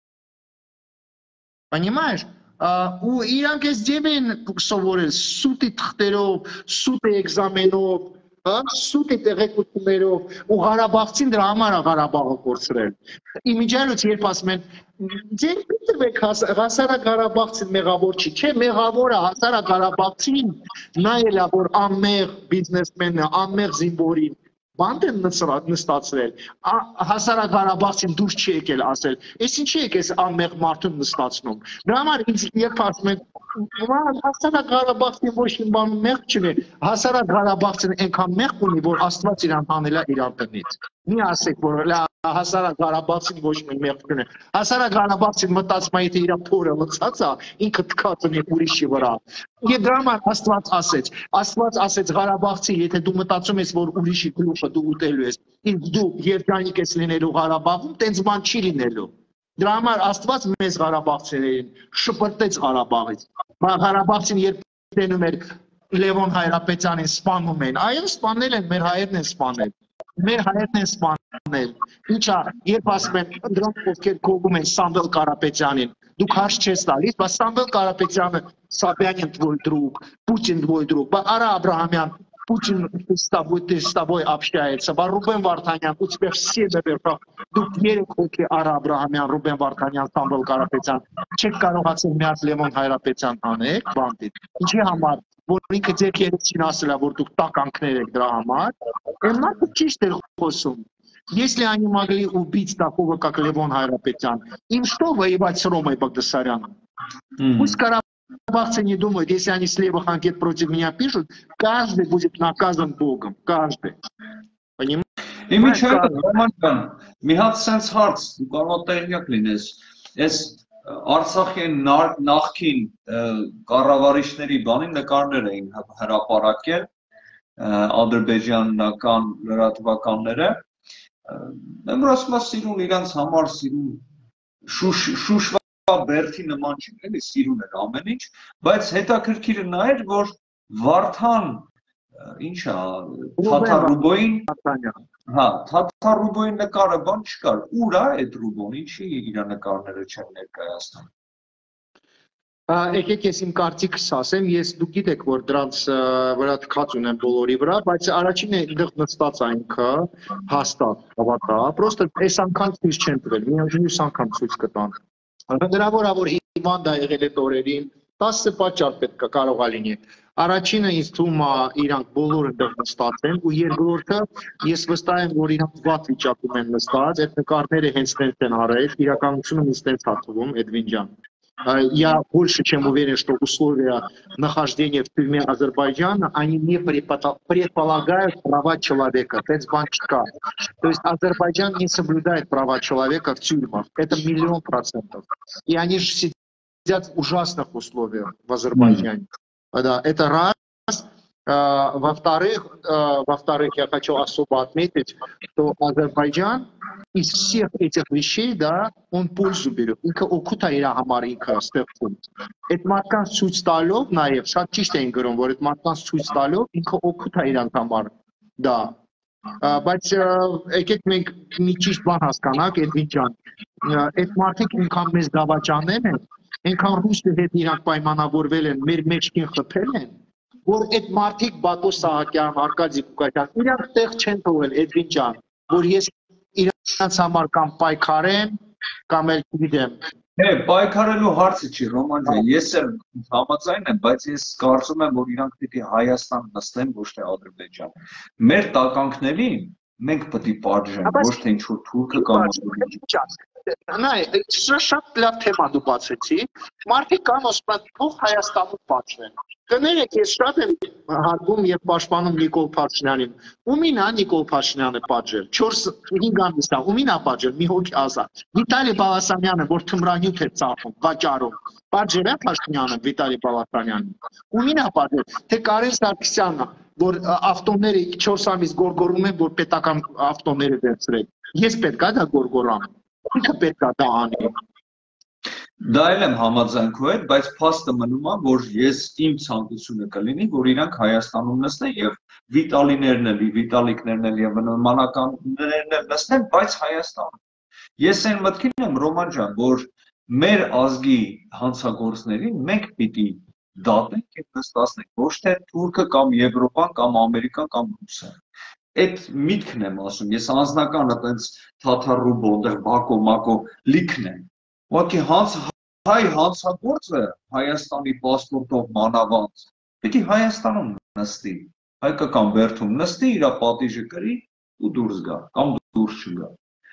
Понимаешь? Ու իրանք այս ձև են սովորել սուտի թղթերով, սուտի էկզամենով, սուտի տեղեկություններով ու Ղարաբաղցին դրա համար է Ղարաբաղը կորցրել։ Իմիջիայլոց երբ ասում են ձեր դրվեք հասարակ Ղարաբաղցին մեղավոր չի, չէ, մեղավոր է հասարակ Ղարաբաղցին, նա էլ է որ անմեղ բիզնեսմենն է, անմեղ զինվորին բանդ են նստացրել, հասարակ Ղարաբաղցին դուրս չի եկել ասել, ես ինչի եք ես անմեղ մարդուն նստացնում, դրա համար ինձ երբ ասում են հասարակ Ղարաբաղցին ոչ մի բան մեղ չունի, հասարակ Ղարաբաղցին այնքան մեղ ունի, որ Աստված իրան հանել է իր տնից, մի ասեք, որ հասարակ Ղարաբաղցին ոչ մի մեղ չունի, հասարակ Ղարաբաղցին մտածում է, եթե իր փորը լցած է, ինքը թքած ունի ուրիշի վրա, եւ դրա համար Աստված ասեց Ղարաբաղցի, եթե դու մտածում ես, որ ուրիշի գլուխը դու ուտելու ես, ինձ դու երջանիկ ես լինելու Ղարաբաղում, տենց բան չի լինելու։ Դրա համար Աստված մեզ Ղարաբաղցիներին շպրտեց Ղարաբաղից։ Ղարաբաղցին երբ տենում էր Լևոն Հայրապետյանին սպանում են, այո, սպանել են, մեր հայերն են սպանել։ Մեր հայերն են սպանել։ Ինչա, երբ ասում են դրանք ովքեր կողում են Սամվել Կարապետյանին, դուք հարց չես տալիս, բայց Սամվել Կարապետյանը Սաբյանին твой друг, Путин твой друг, Ара Абрахамян, Путин с тобой общается, Рубен Вартанян, у тебя все наверху, դուք երեք հոգի Արա Աբրահամյան, Ռուբեն Վարդանյան, Սամվել Կարապետյան, չեք կարողացել մի հատ Լևոն Հայրապետյան անեք, բանդիտ։ Ինչի համար, որ ինքը ձեր երեցին ասել է, որ դուք տականքներ եք դրա համար, այն մարդը ճիշտ էր խոսում։ Если они могли убить такого, как Левон Хайрапетян, им что воевать с Ромой Багдасаряном? Пусть карабахцы не думают, если они с левых анкет против меня пишут, каждый будет наказан Богом. Каждый. Понимаете? Միհատ sense հարց դու կարող տեղյակ լինես այս Արցախի նախքին կառավարիչների բանի նկարներ էին հրապարակել ադրբեջանական լրատվականները որ ասում են սիրուն իրանց համար սիրուն շուշվա բերթի նման չի էլի սիրուն էր ամեն ինչ բայց հետաքրքիրը նա էր որ Վարդան ինչա Թաթարուբոյին հա Թաթարուբոյի նկարը բան չկար ուր է այդ ռուբոն ինչի իր նկարները չեն ներկայացնում Եկեք ես իմ կարծիքս ասեմ, ես դուք գիտեք, որ դրանց վրա թքած ունեմ բոլորի վրա, բայց առաջինը այնտեղ նստած է ինքը հաստատ հավատա, պրոստը այս անգամ ցույց չեն տվել, միաժամանակ անգամ ցույց կտան։ Հնարավոր է որ հիվանդ է եղել այդ օրերին, 10 պատճառ պետք է կարող է լինի։ Առաջինը ինձ թվում է իրանք բոլորը դեռ նստած են ու երկրորդը ես վստահ եմ որ իրանք վատ վիճակում են նստած, այդ նկարները հենց տենց են արել, իրականությունը ինձ տենց է թվում, Էդվին ջան։ Я больше чем уверен, что условия нахождения в тюрьме Азербайджана, они не предполагают права человека. То есть Азербайджан не соблюдает права человека в тюрьмах. Это 100%. И они же сидят в ужасных условиях в Азербайджане. Да, это раз. Во-вторых, я хочу особо отметить, что Азербайджан из всех этих вещей, да, он пользу берет. Это մարդկանց ցույց տալով նաև շատ ճիշտ են գրում, որ այդ մարդկանց ցույց տալով ինքը օգուտ է իրանք համար։ Դա։ Բայց եկեք մենք մի ճիշտ բան հասկանանք, Էդվին ջան։ Այդ մարդիկ ինքան մեզ դավաճանել են, ինքան ռուսի հետ իրանք պայմանավորվել են, մեր մեջքին խփել են, որ այդ մարդիկ Բակո Սահակյան, Արկադի Կուկայյան, իրանք տեղ չեն թողել, Էդվին ջան, որ ես իրանց համար կամ պայքարեմ, կամ էլ գիտեմ։ Հե, պայքարելու հարցը չի, Ռոման ջան, ես էլ համաձայն եմ, բայց ես կարծում եմ, որ իրանք պիտի Հայաստան նստեն, ոչ թե Ադրբեջան։ Մեր տականքներին մենք պիտի պատժենք, ոչ թե ինչ-որ թուրքը կամ Նայ, շատ լավ թեմա դու բացեցի, մարդիկ կան ասում են, թող Հայաստանում պատժեն։ Կներեք, ես շատ եմ հարգում եւ պաշտպանում Նիկոլ Փաշինյանին։ Ումին է Նիկոլ Փաշինյանը պատժել։ 4-5 ամիս է, ումին է պատժել, մի հոգի ազատ։ Վիտալի Բալասանյանը, որ թմրանյութ է ծախում, վաճառում, պատժել է Փաշինյանը Վիտալի Բալասանյանին։ Ումին է պատժել, թե Կարեն Սարգսյանն է, որ ավտոները 4 ամիս գորգորում են, որ պետական ավտոները վերցրել։ Ես պետք է դա գորգորամ։ Ինքը պետք է դա անի։ Դա էլ եմ համաձայն քո հետ, բայց փաստը մնում է, որ ես իմ ցանկությունը կլինի, որ իրանք Հայաստանում նստեն եւ Վիտալիներն էլի, Վիտալիկներն էլի եւ նմանականներն էլ նստեն, բայց Հայաստանում։ Ես այն մտքին եմ, Ռոման ջան, որ մեր ազգի հանցագործներին մենք պիտի դատենք եւ նստացնենք, ոչ թե Թուրքը կամ Եվրոպան կամ Ամերիկան կամ Ռուսը։ Այդ միտքն եմ ասում, ես անձնականը այդպես Թաթարուբո, դեռ Բակո, Մակո լիքն եմ։ Ուղղակի հայ հանցագործը Հայաստանի պասպորտով մանավանդ, պիտի Հայաստանում նստի, հայկական բերդում նստի, իր պատիժը կրի ու դուրս գա, կամ դուրս չգա։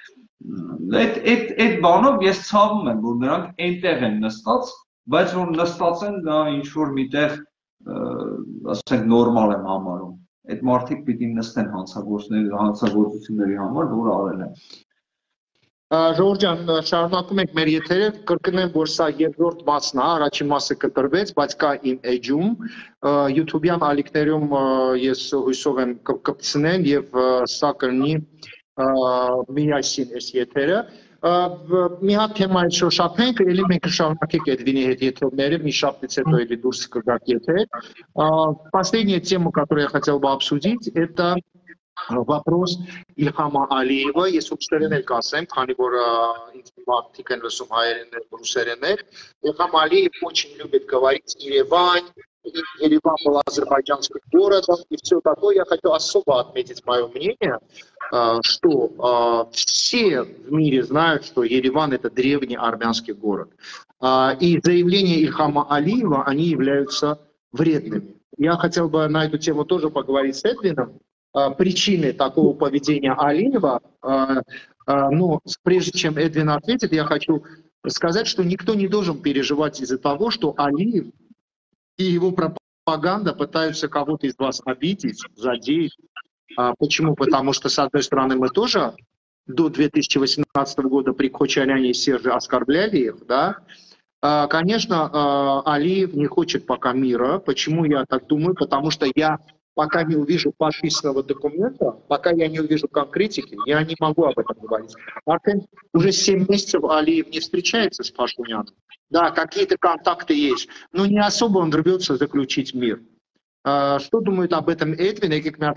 Այդ բանով ես ցավում եմ, որ նրանք այնտեղ են նստած, բայց որ նստած են դա ինչ-որ միտեղ, ասենք, նորմալ եմ համարում։ Այդ մարդիկ պիտի նստեն հանցագործությունների համար, որ արել են։ Ժողովուրդ ջան, շարունակում ենք մեր եթերը, կրկնեմ, որ սա երկրորդ մասն է, առաջին մասը կտրվեց, բայց կա իմ էջում, YouTube-յան ալիքներում ես հույսով եմ կպցնեն եւ սա կլինի միասին այս եթերը։ Մի հատ թեմա շոշափենք, ելի մենք կշարունակենք Էդվինի հետ եթերները, մի շաբթից հետո ելի դուրս կգաք եթեր։ Последняя тема, которую я хотел бы обсудить, это вопрос Ильхама Алиева, ես ուսերեն էլ կասեմ, քանի որ ինձ մարդիկ են լսում հայերեն եւ ռուսերեն։ Ильхам Алиев очень любит говорить Ереван был азербайджанским городом и все такое. Я хочу особо отметить мое мнение, что все в мире знают, что Ереван это древний армянский город. И заявления Ильхама Алиева, они являются вредными. Я хотел бы на эту тему тоже поговорить с Эдвином. причины такого поведения Алиева. Но прежде чем Эдвин ответит, я хочу сказать, что никто не должен переживать из-за того, что Алиев и его пропаганда пытаются кого-то из вас обидеть, задеть. Почему? Потому что, с одной стороны, мы тоже до 2018 года при Кочаряне и Серже оскорбляли их, да. Конечно, Алиев не хочет пока мира. Почему я так думаю? Потому что я пока не увижу подписанного документа, пока я не увижу конкретики, я не могу об этом говорить. Уже 7 месяцев Алиев не встречается с Пашиняном. Да, какие-то контакты есть, но не особо он рвется заключить мир. Что думает об этом Эдвин?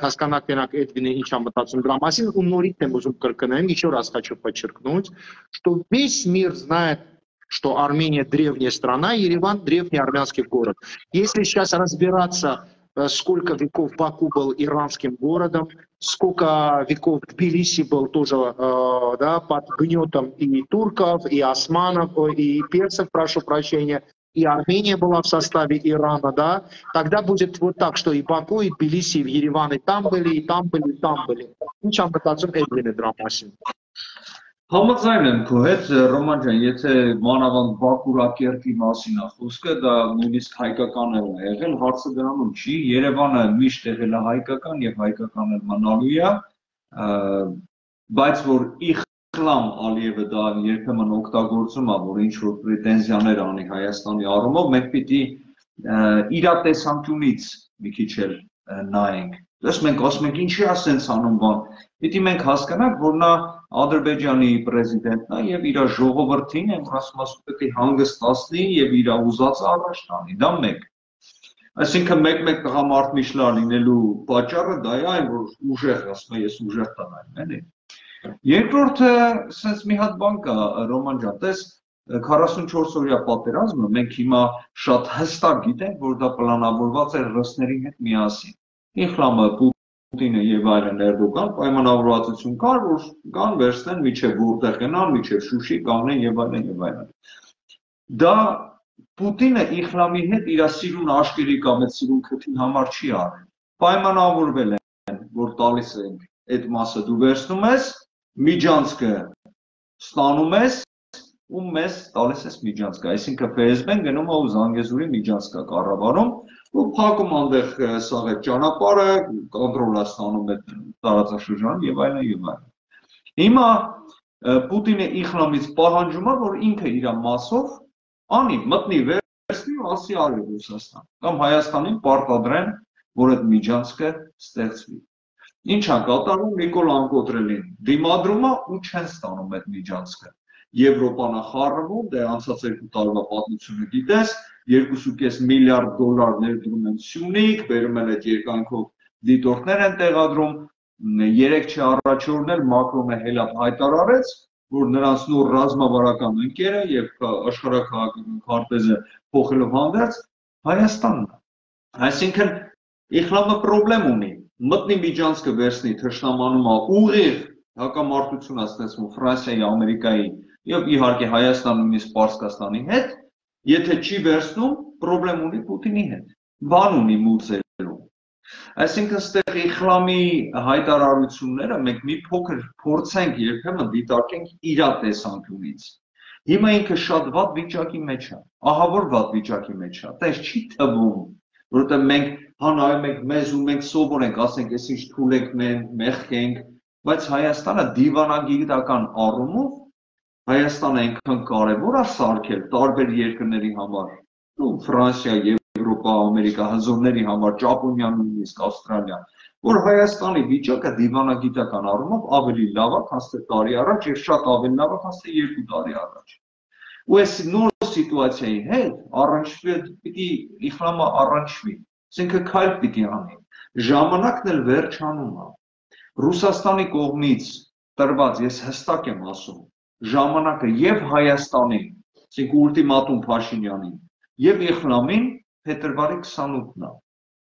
Еще раз хочу подчеркнуть, что весь мир знает, что Армения древняя страна, Ереван древний армянский город. Если сейчас разбираться, сколько веков Баку был иранским городом, сколько веков Тбилиси был тоже да, под гнетом и турков, и османов, и персов, прошу прощения, и Армения была в составе Ирана, да, тогда будет вот так, что и Баку, и Тбилиси, и Ереван, и там были, и там были, и там были. Ինչան մտածում Էդվինը դրա մասին։ Համաձայն եմ քո հետ, Ռոման ջան, եթե մանավանդ Բաքուրակերտի մասին է խոսքը, դա նույնիսկ հայկական է եղել, հարցը դրանում չի, Երևանը միշտ եղել է հայկական եւ հայկական էլ մնալու է, բայց որ Իխլամ Ալիևը դա երբեմն օգտագործում է, որ ինչ որ պրետենզիաներ անի Հայաստանի առումով, մենք պիտի իր տեսանկյունից մի քիչ էլ նայենք։ Դες մենք ասում ենք ինչի է սենց անում բան։ Պիտի մենք հասկանանք, որ նա Ադրբեջանի պրեզիդենտն է եւ իր ժողովրդին են ասում պետք է հանգստացնի եւ իր ուզածը առաջ տանի, դա մեկ։ Այսինքն մեկ տղամարդ միշլա լինելու պատճառը դա է այն, որ ուժեղ ասում է, ես ուժեղ տանեմ, էլի։ Երկրորդը սենց մի հատ բան կա, Ռոման ջան, տես 44 օրյա պատերազմը մենք հիմա շատ հստակ գիտենք, որ դա պլանավորված է ռուսների հետ միասին։ Իխլամը, Պուտինը եւ այլն Էրդոգան պայմանավորվածություն կար, որ կան վերցնեն միջև որտեղ գնան, միջև Շուշի կանգնեն եւ այլն եւ այլն։ Դա Պուտինը Իխլամի հետ իր սիրուն աշկերի կամ այդ սիրուն քթին համար չի արել։ Պայմանավորվել են, որ տալիս են այդ մասը դու վերցնում ես, Միջանցքը ստանում ես ու մեզ տալիս ես Միջանցքը, այսինքն ՖՍԲ-ն գնում է ու Զանգեզուրի Միջանցքը կառավարում ու փակում այնտեղ սաղ այդ ճանապարհը, կոնտրոլը ստանում այդ տարածաշրջանում եւ այլն եւ այլն։ Հիմա Պուտինը Իխլամից պահանջում է, որ ինքը իր մասով անի, մտնի վերցնի ու ասի արի Ռուսաստան կամ Հայաստանին պարտադրեն, որ այդ Միջանցքը ստեղծվի։ Ինչ է կատարում Նիկոլ Անկոտրելին, դիմադրում է ու չեն ստանում այդ Միջանցքը։ Եվրոպան է խառնվում, դե անցած 2 տարվա պատմությունը գիտես, 2.5 միլիարդ դոլար ներդրում են Սյունիք, բերում են այդ երկայնքով դիտորդներ են տեղադրում, 3 չի առաջորդն էլ Մակրոնը հելավ հայտարարեց, որ նրանց նոր ռազմավարական ընկերը եւ աշխարհաքաղաքական քարտեզը փոխելով հանդերձ Հայաստանն է։ Այսինքն Իխլամը խնդրեմ ունի, մտնի Միջանցքը վերցնի թշնամանումա ուղիղ հակամարտություն ստեղծում Ֆրանսիայի, Ամերիկայի եւ իհարկե Հայաստանի նույնիսկ Պարսկաստանի հետ, եթե չի վերցնում, խնդրեմ ունի Պուտինի հետ, բան ունի մուծելու։ Այսինքն ստեղ Իխլամի հայտարարությունները մենք մի փոքր փորձենք երբեմն դիտարկենք իր տեսանկյունից։ Հիմա ինքը շատ վատ վիճակի մեջ է, ահա որ վատ վիճակի մեջ է, տես չի թվում, որովհետեւ մենք նայում ենք մեզ ու մենք սովոր ենք, ասենք, ես ինչ թույլ ենք մեղք ենք, բայց Հայաստանը դիվանագիտական առումով Հայաստանը այնքան կարևոր է սարքել տարբեր երկրների համար, ու Ֆրանսիա, Եվրոպա, Ամերիկա, հզորների համար, Ճապոնիա, նույնիսկ Ավստրալիա, որ Հայաստանի վիճակը դիվանագիտական առումով ավելի լավ է, քան տարի առաջ եւ շատ ավելի լավ է, քան 2 տարի առաջ։ Ու այս նոր սիտուացիայի հետ առնչվի պիտի Իխլամը առնչվի, այսինքն քայլ պիտի անի։ Ժամանակն էլ վերջանում է։ Ռուսաստանի կողմից տրված, ես հստակ եմ ասում, ժամանակը եւ Հայաստանին, այսինքն ուլտիմատում Փաշինյանին, եւ Իխլամին փետրվարի 28-ն է։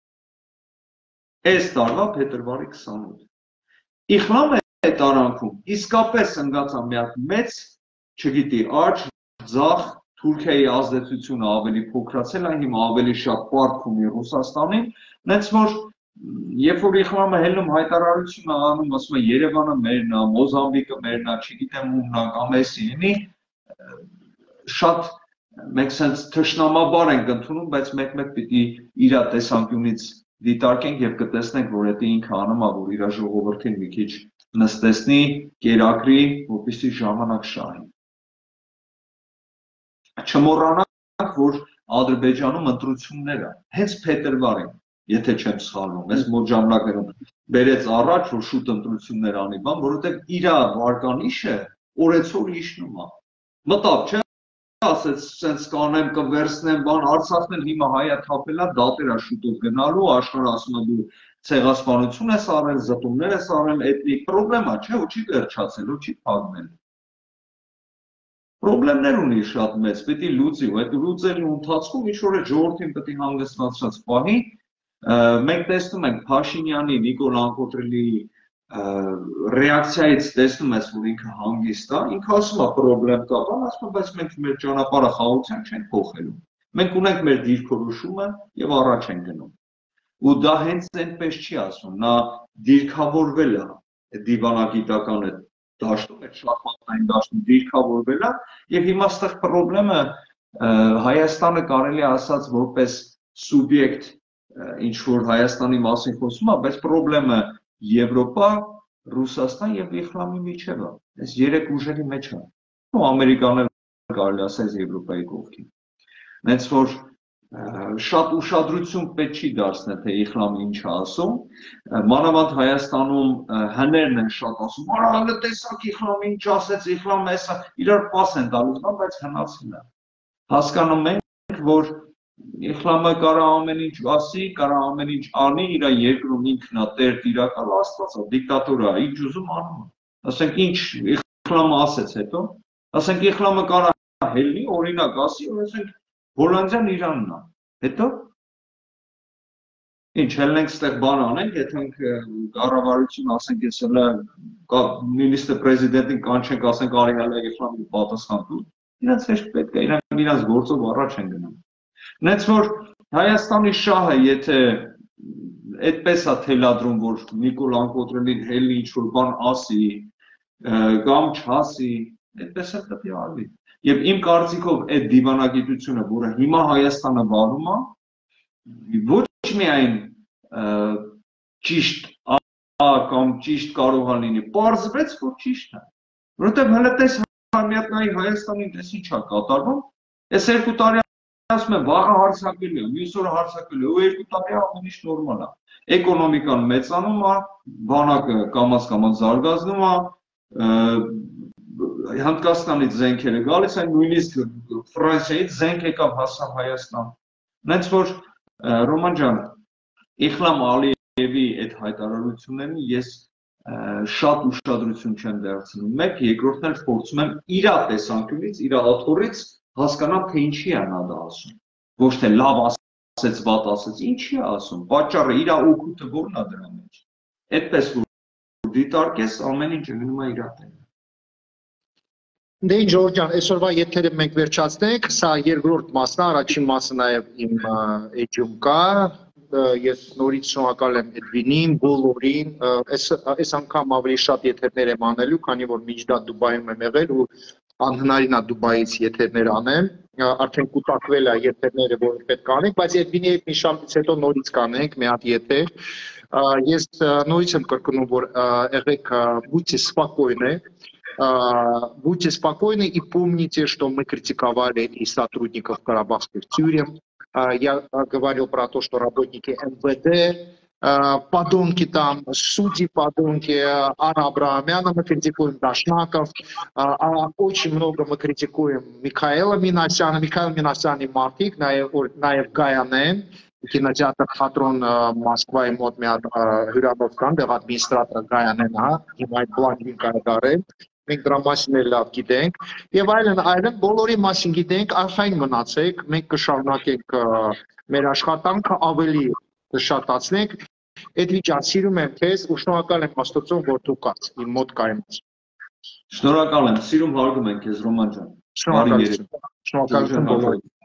Այս տարվա փետրվարի 28։ Իխլամը այդ արանքում իսկապես ընկած է մի հատ մեծ, չգիտի, աճ, ձախ, Թուրքիայի ազդեցությունը ավելի փոքրացել է, հիմա ավելի շատ պարտք ունի Ռուսաստանին, նենց որ երբ որ Իխլամը հելնում հայտարարություն անում, ասում է Երևանը մերն է, Մոզամբիկը մերն է, չգիտեմ ումն է, կամ էսի ինի, շատ մենք sense թշնամաբար ենք ընդունում, բայց մեկ-մեկ պիտի իր տեսանկյունից դիտարկենք եւ կտեսնենք, որ դա ինքը անում է, որ իր ժողովրդին մի քիչ նստեցնի, կերակրի, որպեսզի ժամանակ շահի։ Չմոռանանք, որ Ադրբեջանում ընտրություններ են, հենց փետրվարին, եթե չեմ սխալվում, այս մոտ ժամանակներում բերեց առաջ, որ շուտ ընտրություններ անի, բան, որովհետեւ իր վարկանիշը օրեցօր իջնում է։ Մտավ, չէ՞, ասեց, sense կանեմ, կվերցնեմ, բան, Արցախն էլ հիմա հայա թափելա, դատերա շուտով գնալու, աշխարհը ասում է դու ցեղասպանություն ես արել, զտումներ ես արել, էթնիկ պրոբլեմա, չէ՞, ու չի վերջացել, ու չի փակվել։ Պրոբլեմներ ունի շատ մեծ, պիտի լուծի, ու այդ լուծելու ընթացքում ինչ-որ է ժողովրդին պետք է հանգստացած պահի, մենք տեսնում ենք Փաշինյանի, Նիկոլ Անկոտրելի ռեակցիայից տեսնում ես, որ ինքը հանգիստ է, ինքը ասում է պրոբլեմ կա, բան ասում է, բայց մենք մեր ճանապարհը խաղաղության չենք փոխելու։ Մենք ունենք մեր դիրքորոշումը եւ առաջ ենք գնում։ Ու դա հենց այնպես չի ասում, նա դիրքավորվել է դիվանագիտական է դաշտում, այդ շախմատային դաշտում դիրքավորվել է, եւ հիմա այստեղ խնդրեմը Հայաստանը կարելի է ասած որպես սուբյեկտ ինչ որ Հայաստանի մասին խոսում է, բայց խնդրեմը Եվրոպա, Ռուսաստան եւ Իխլամի միջև է։ Այս երեք ուժերի մեջ է։ Ու Ամերիկան էլ կարելի ասել Եվրոպայի կողքին։ Հենց որ շատ ուշադրություն պետք չի դարձնել, թե Իխլամը ինչ է ասում, մանավանդ Հայաստանում հներն են շատ ասում, «Արա տեսակ Իխլամը ինչ ասեց, Իխլամը էսա», իրար պաս են տալիս, բայց հնացին է։ Հասկանում ենք, որ Իխլամը կարա ամեն ինչ ասի, կարա ամեն ինչ անի, իր երկրում ինքն է տեր տիրակալ, Աստված է, դիկտատոր է, ինչ ուզում անում է։ Ասենք ինչ Իխլամը ասեց հետո, ասենք Իխլամը կարա հելնի, օրինակ ասի, ասենք Հոլանդիան Իրանն է։ Հետո ինչ հելնենք ստեղ բան անենք, եթե կառավարություն ասենք ես հələ նույնիսկ պրեզիդենտին կանչենք, ասենք արի հələ Իխլամի պատասխան տու, իրանց հեշտ պետք է, իրանց գործով առաջ են գնում։ Նենց որ Հայաստանի շահը, եթե այդպես է թելադրում, որ Նիկոլ Անկոտրելին հելի ինչ-որ բան ասի, կամ չասի, այդպես է պետք է արվի։ Եվ իմ կարծիքով այդ դիվանագիտությունը, որը հիմա Հայաստանը վարում է, ոչ միայն ճիշտ կամ ճիշտ կարող է լինի, պարզվեց, որ ճիշտ է։ Որովհետև հələ տես Համիատնայի Հայաստանին տես ինչ է կատարվում, այս 2 տարի ասում եմ, վաղը հարցակելու է, մյուս օրը հարձակելու է, ու 2 տարի ամեն ինչ նորմալ է։ Էկոնոմիկան մեծանում է, բանակը կամաց-կամաց զարգացնում է, Հնդկաստանից զենքերը գալիս են, նույնիսկ Ֆրանսիայից զենք եկավ հասավ Հայաստան։ Նենց որ Ռոման ջան, Իխլամ Ալիևի այդ հայտարարություններին ես շատ ուշադրություն չեմ դարձնում։ Մեկ, երկրորդն էլ փորձում եմ իր տեսանկյունից, իր աթոռից հասկանալ, թե ինչի է նա դա ասում։ Ոչ թե լավ ասեց, վատ ասեց, ինչի է ասում։ Պատճառը իր օգուտը ո՞րն է դրա մեջ։ Այդպես որ դիտարկես ամեն ինչ գնում է իր տեղը։ Դե Ժորժ ջան, այսօրվա եթերը մենք վերջացնենք, սա երկրորդ մասն է, առաջին մասը նաև իմ էջում կա, ես նորից շնորհակալ եմ Էդվինին, բոլորին, այս անգամ ավելի շատ եթերներ եմ անելու, քանի որ միջդա Դուբայում եմ եղել ու անհնարին է Դուբայից եթերներ անեմ, արդեն կուտակվել է եթերները, որ պետք է անենք, բայց Էդվինի հետ մի շաբաթից հետո норից կանենք մի հատ եթեր։ Ես նորից եմ կրկնում, որ եղեք будьте спокойны. Будьте спокойны и помните, что мы критиковали и сотрудников карабахских тюрем. Я говорил про то, что работники МВД, подонки там, судьи подонки, Анна Абраамяна мы критикуем, Дашнаков, очень много мы критикуем Михаила Минасяна, Михаил Минасян и Мартик, Наев Гаянен, кинотеатр Хатрон Москва и мոտ մի հատ հյուրանոց կան, դեղ ադմինիստրատորը Գայանեն է, հիմա այդ բլանկին կարգարել, մենք դրա մասին էլ լավ գիտենք, եւ այլն, բոլորի մասին գիտենք, արխային մնացեք, մենք կշարունակենք մեր աշխատանքը ավելի կշատացնենք, Էդվի ջան, սիրում եմ քեզ ու շնորհակալ եմ Աստծուն, որ դու կաց, իմ մոտ կայմաց։ Շնորհակալ եմ, սիրում հարգում եմ քեզ Ռոման ջան։ Շնորհակալություն բոլորին։